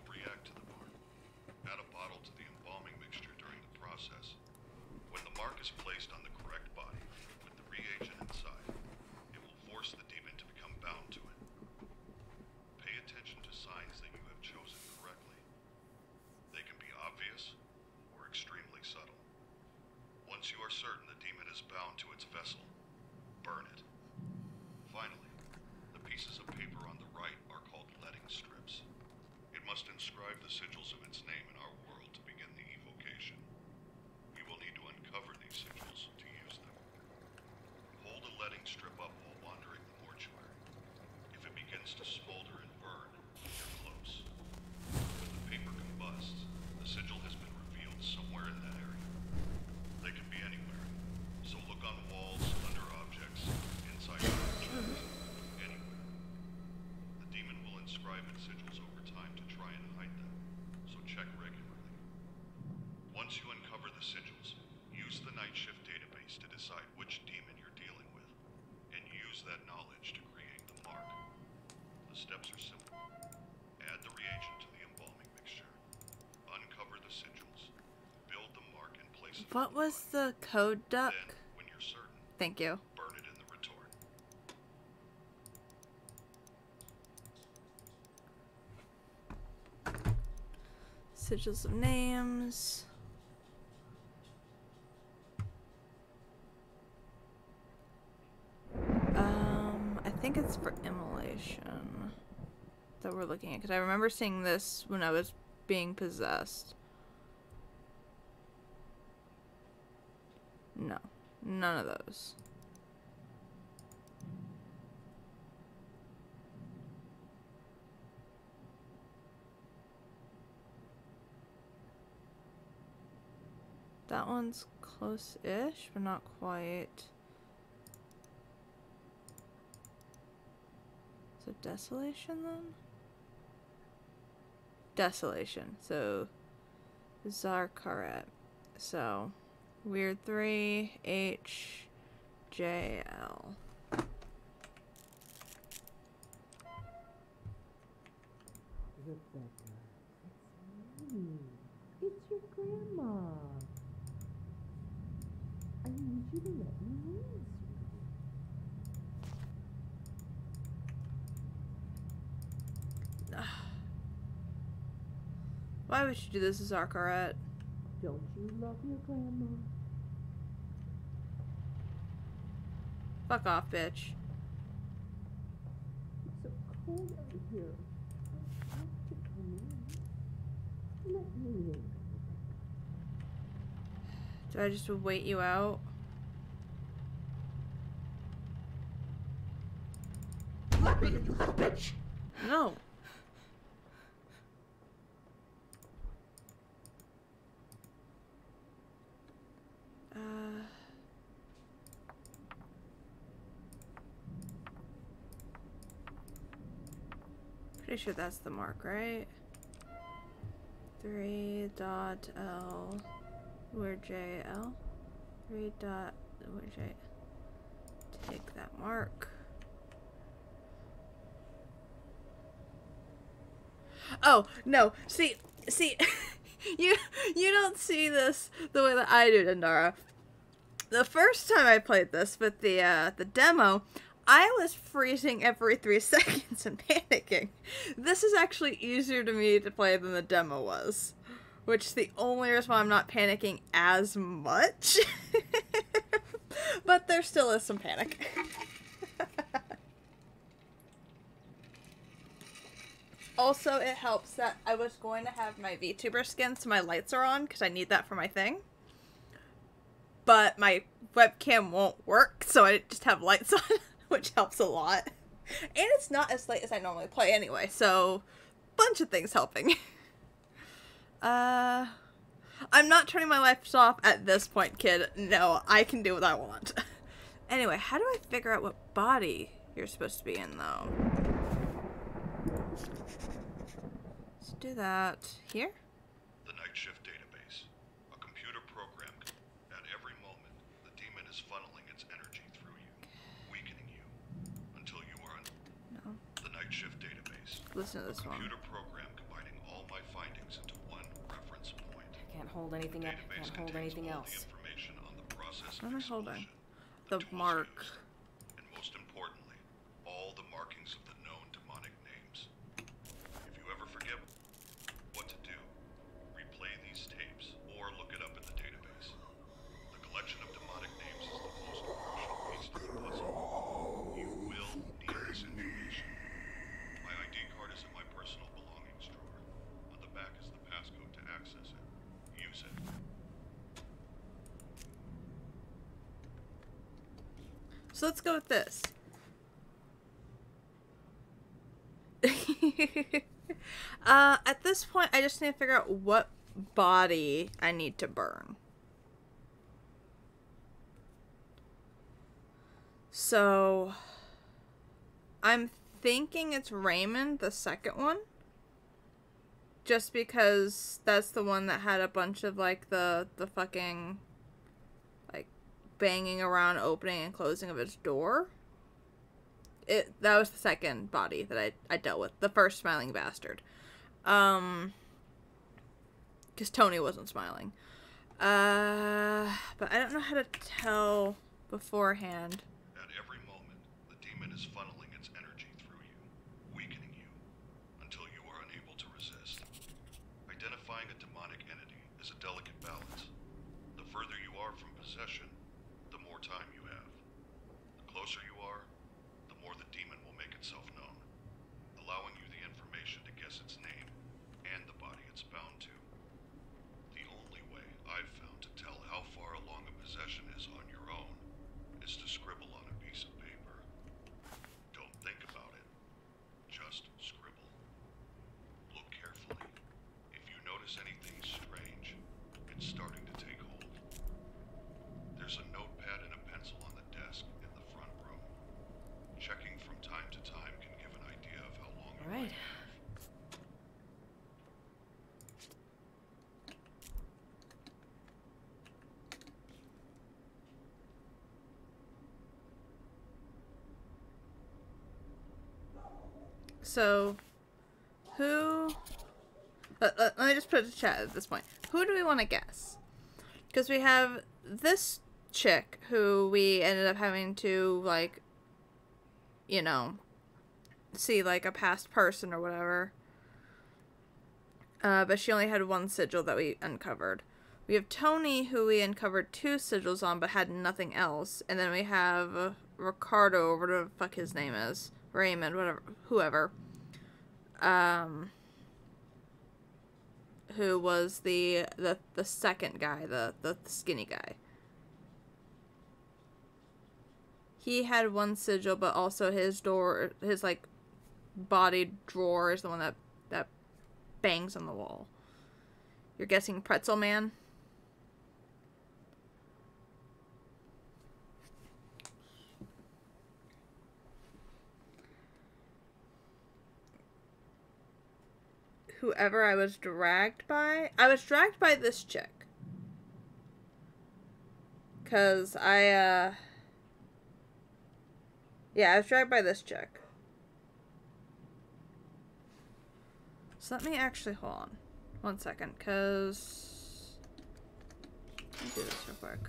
What was the code duck? Then, when you're certain, thank you. Burn it in the retort. Sigils of names. Um, I think it's for immolation that we're looking at, because I remember seeing this when I was being possessed. No, none of those. That one's close-ish, but not quite. Is it Desolation then? Desolation. So, Zarkaret. So, Weird three, H, J, L. Rebecca, it's me. It's your grandma. I need you to let me in, sweetie. Why would you do this, Zarkaret? Don't you love your grandma? Fuck off, bitch. It's so cold out here. Do I just wait you out? Let me in, you little bitch! No. Uh... Pretty sure that's the mark, right? three dot L, where J L? three dot, where J? Take that mark. Oh, no, see, see, you, you don't see this the way that I do, Dendara. The first time I played this with the, uh, the demo, I was freezing every three seconds and panicking. This is actually easier to me to play than the demo was, which is the only reason why I'm not panicking as much. But there still is some panic. Also, it helps that I was going to have my VTuber skin, so my lights are on, because I need that for my thing. But my webcam won't work, so I just have lights on. Which helps a lot. And it's not as late as I normally play anyway, so bunch of things helping. uh, I'm not turning my lights off at this point, kid. No, I can do what I want. Anyway, how do I figure out what body you're supposed to be in, though? Let's do that here. The Night Shift database. A computer program. At every moment, the demon is funneling its energy through you, weakening you, until you are in No. the Night Shift database. Listen to this a one. computer program combining all my findings into one reference point. Can't hold anything up. Database Can't hold contains anything all else. the information on the process What am of I holding? expulsion, The tools mark. used, and most importantly, all the markings of the known demonic names. If you ever forget what to do, replay these tapes or look it up in the database. The collection of demonic names is the most crucial piece to the puzzle. You will need this information. My I D card is in my personal belongings drawer. On the back is the passcode to access it. Use it. So let's go with this. uh, at this point, I just need to figure out what body I need to burn. So, I'm thinking it's Raymond, the second one. Just because that's the one that had a bunch of, like, the, the fucking, like, banging around opening and closing of its door. It that was the second body that I, I dealt with. The first smiling bastard. Um, because Tony wasn't smiling. Uh, but I don't know how to tell beforehand. At every moment, the demon is funneling its energy through you, weakening you, until you are unable to resist. Identifying a demonic entity is a delicate balance. The further you are from possession, the more time you have. The closer you are, the more the demon will make itself known, allowing you the information to guess its name and the body it's bound to. The only way I've found to tell how far along a possession is on your own is to scribble on a piece of paper. Don't think about it. Just scribble. Look carefully. If you notice anything strange, it's starting to take hold. There's a notepad and a pencil on the desk in the front room. Checking from time to time can give an idea of how long you All right. might have. So, who... Let, let, let me just put it to chat at this point. Who do we want to guess? Because we have this chick who we ended up having to, like, you know, see, like, a past person or whatever. Uh, but she only had one sigil that we uncovered. We have Tony, who we uncovered two sigils on, but had nothing else. And then we have uh, Ricardo, or whatever the fuck his name is. Raymond, whatever, whoever. Um, who was the the, the second guy, the, the the skinny guy. He had one sigil, but also his door, his like body drawer is the one that that bangs on the wall. You're guessing Pretzel Man? Whoever I was dragged by? I was dragged by this chick. Cause I, uh... yeah, I was dragged by this chick. So let me actually, hold on. One second, cause... let me do this real quick.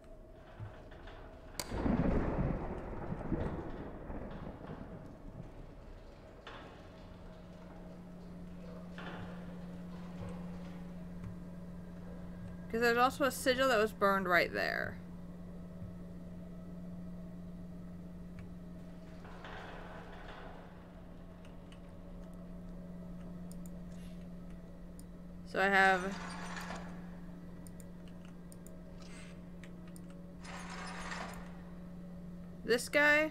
Because there's also a sigil that was burned right there. So I have... this guy.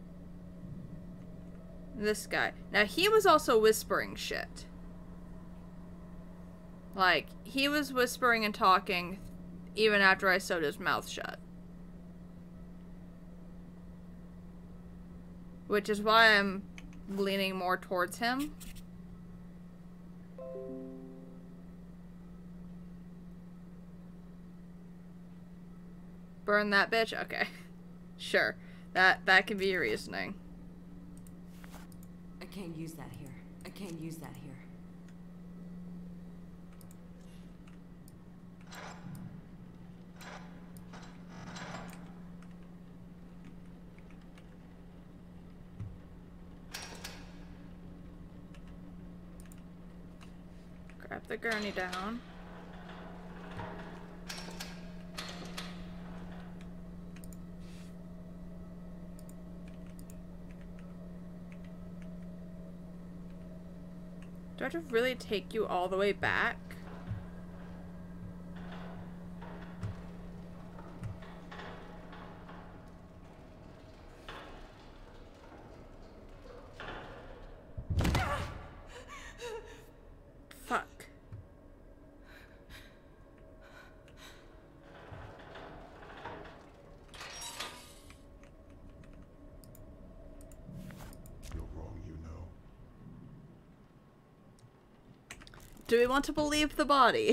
This guy. Now he was also whispering shit. Like, he was whispering and talking even after I sewed his mouth shut. Which is why I'm leaning more towards him. Burn that bitch? Okay. Sure. That that can be your reasoning. I can't use that here. I can't use that here. Grab the gurney down. Do I have to really take you all the way back? Fuck. You're wrong, you know. Do we want to believe the body?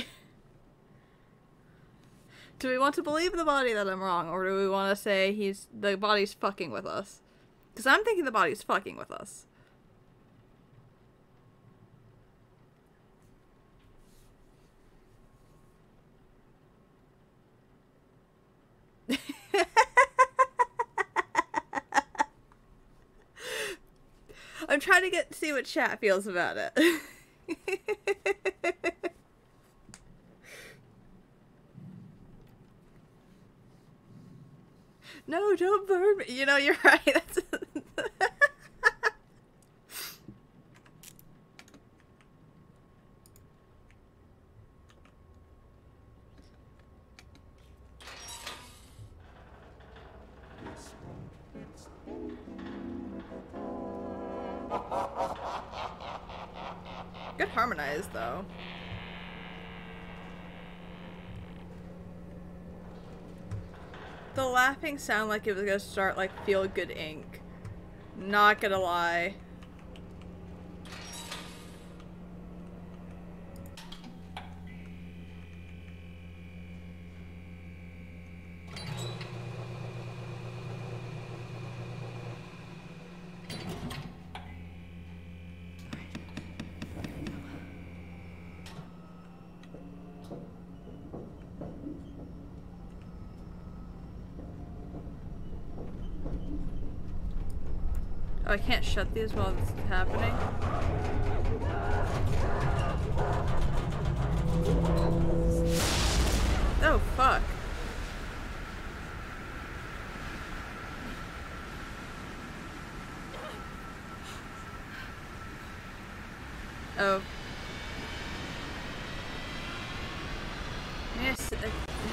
Do we want to believe the body that I'm wrong, or do we want to say he's the body's fucking with us? Because I'm thinking the body's fucking with us. I'm trying to get see what chat feels about it. No, don't burn me. You know, you're right. That's good harmonized, though. The laughing sound like it was gonna start like Feel Good Incorporated. Not gonna lie. Oh, I can't shut these while this is happening. Oh, fuck. Oh.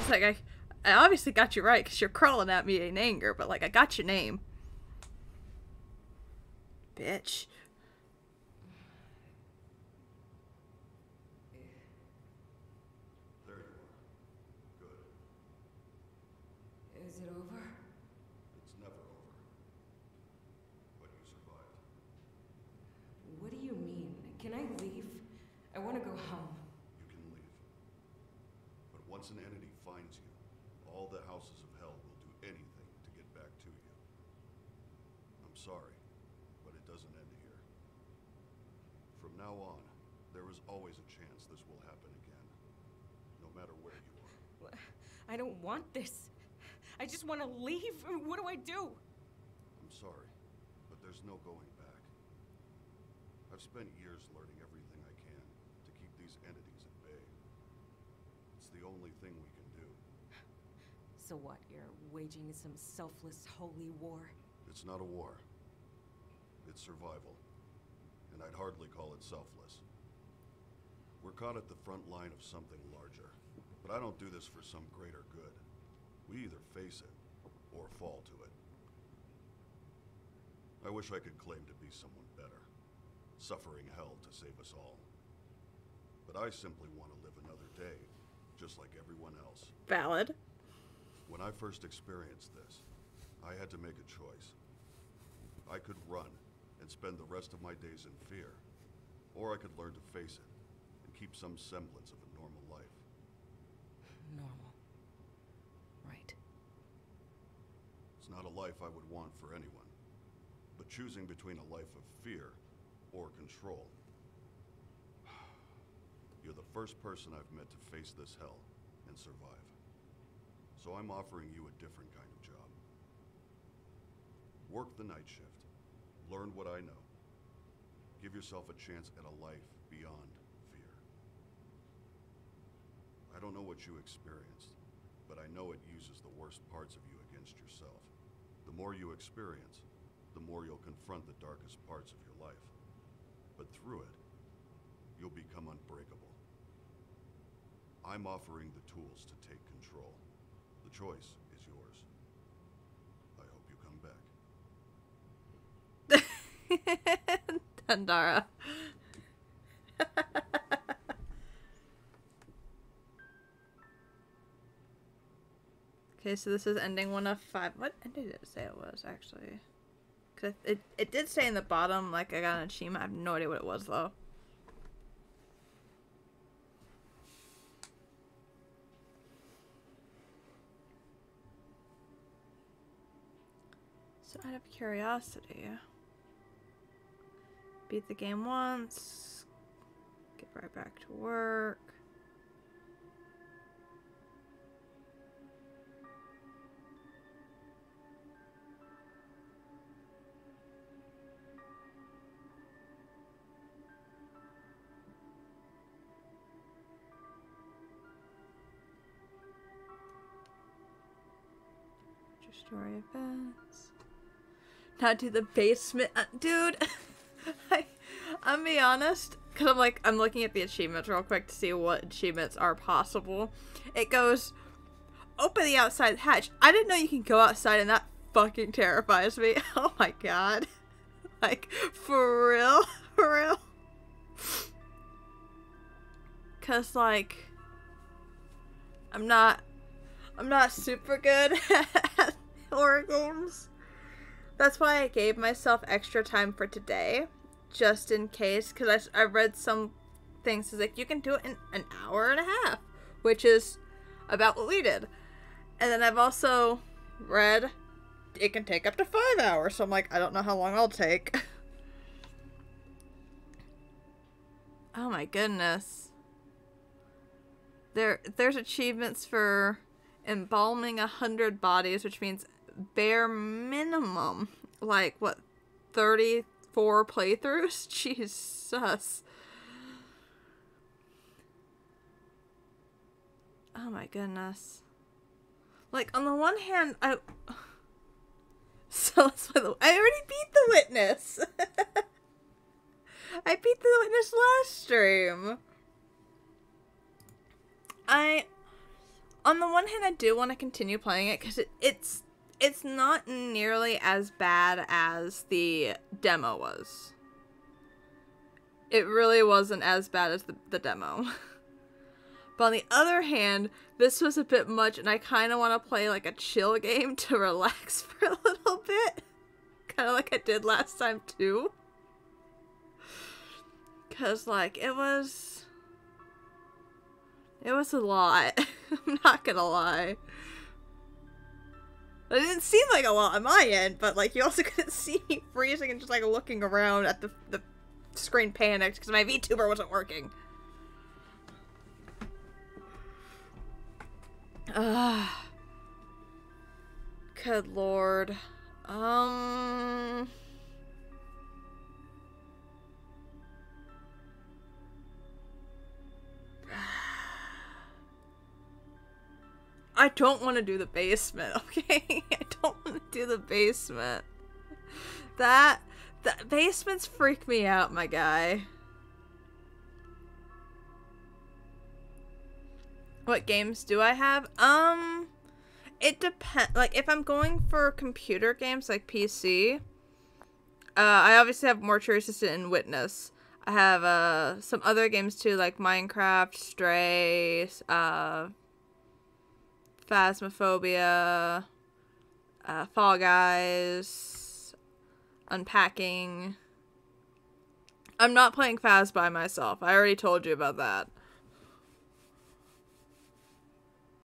It's like, I, I obviously got you right because you're crawling at me in anger, but like, I got your name. Bitch. There you are. Good. Is it over? It's never over. But you survived. What do you mean? Can I leave? I want to go home. You can leave. But once an entity finds you, all the houses of hell will do anything to get back to you. I'm sorry, but it doesn't end here. From now on, there is always a chance this will happen again, no matter where you are. I don't want this. I just want to leave. What do I do? I'm sorry, but there's no going back. I've spent years learning everything I can to keep these entities at bay. It's the only thing we can do. So what, you're waging some selfless holy war? It's not a war. It's survival. And I'd hardly call it selfless. We're caught at the front line of something larger. But I don't do this for some greater good. We either face it, or fall to it. I wish I could claim to be someone better, suffering hell to save us all. But I simply want to live another day, just like everyone else. Valid. When I first experienced this, I had to make a choice. I could run and spend the rest of my days in fear, or I could learn to face it and keep some semblance of a normal life. Normal. Right. It's not a life I would want for anyone, but choosing between a life of fear or control. You're the first person I've met to face this hell and survive. So I'm offering you a different kind of job. Work the night shift. Learn what I know. Give yourself a chance at a life beyond fear. I don't know what you experienced, but I know it uses the worst parts of you against yourself. The more you experience, the more you'll confront the darkest parts of your life. But through it, you'll become unbreakable. I'm offering the tools to take control. The choice is yours. I hope you come back. Tandara. Okay, so this is ending one of five. What ending did it say it was, actually? Cause it, it did say in the bottom, like, I got an achievement. I have no idea what it was, though. So out of curiosity, beat the game once, get right back to work. Story events. Not do the basement, uh, dude. I, I'm be honest, cause I'm like I'm looking at the achievements real quick to see what achievements are possible. It goes, open the outside hatch. I didn't know you can go outside, and that fucking terrifies me. Oh my god, like for real, for real. Cause like, I'm not, I'm not super good at horror games. That's why I gave myself extra time for today, just in case, because I, I read some things, it's like, you can do it in an hour and a half, which is about what we did. And then I've also read it can take up to five hours, so I'm like, I don't know how long I'll take. Oh my goodness. There, there's achievements for embalming a hundred bodies, which means bare minimum, like, what, thirty-four playthroughs? Jesus. Oh my goodness. Like, on the one hand, I... So, let's play the... I already beat The Witness! I beat The Witness last stream! I... on the one hand, I do want to continue playing it because it, it's it's not nearly as bad as the demo was. It really wasn't as bad as the, the demo. But on the other hand, this was a bit much, and I kind of want to play like a chill game to relax for a little bit. Kind of like I did last time too. Because like, it was... It was a lot. I'm not gonna lie. It didn't seem like a lot on my end, but like, you also couldn't see me freezing and just like looking around at the, the screen panicked because my VTuber wasn't working. Ugh. Good lord. Um... I don't want to do the basement, okay? I don't want to do the basement. That... That basements freak me out, my guy. What games do I have? Um, it depends. Like, if I'm going for computer games, like P C, uh, I obviously have Mortuary Assistant and Witness. I have, uh, some other games, too, like Minecraft, Stray, uh, Phasmophobia, uh, Fall Guys, Unpacking. I'm not playing Phas by myself. I already told you about that.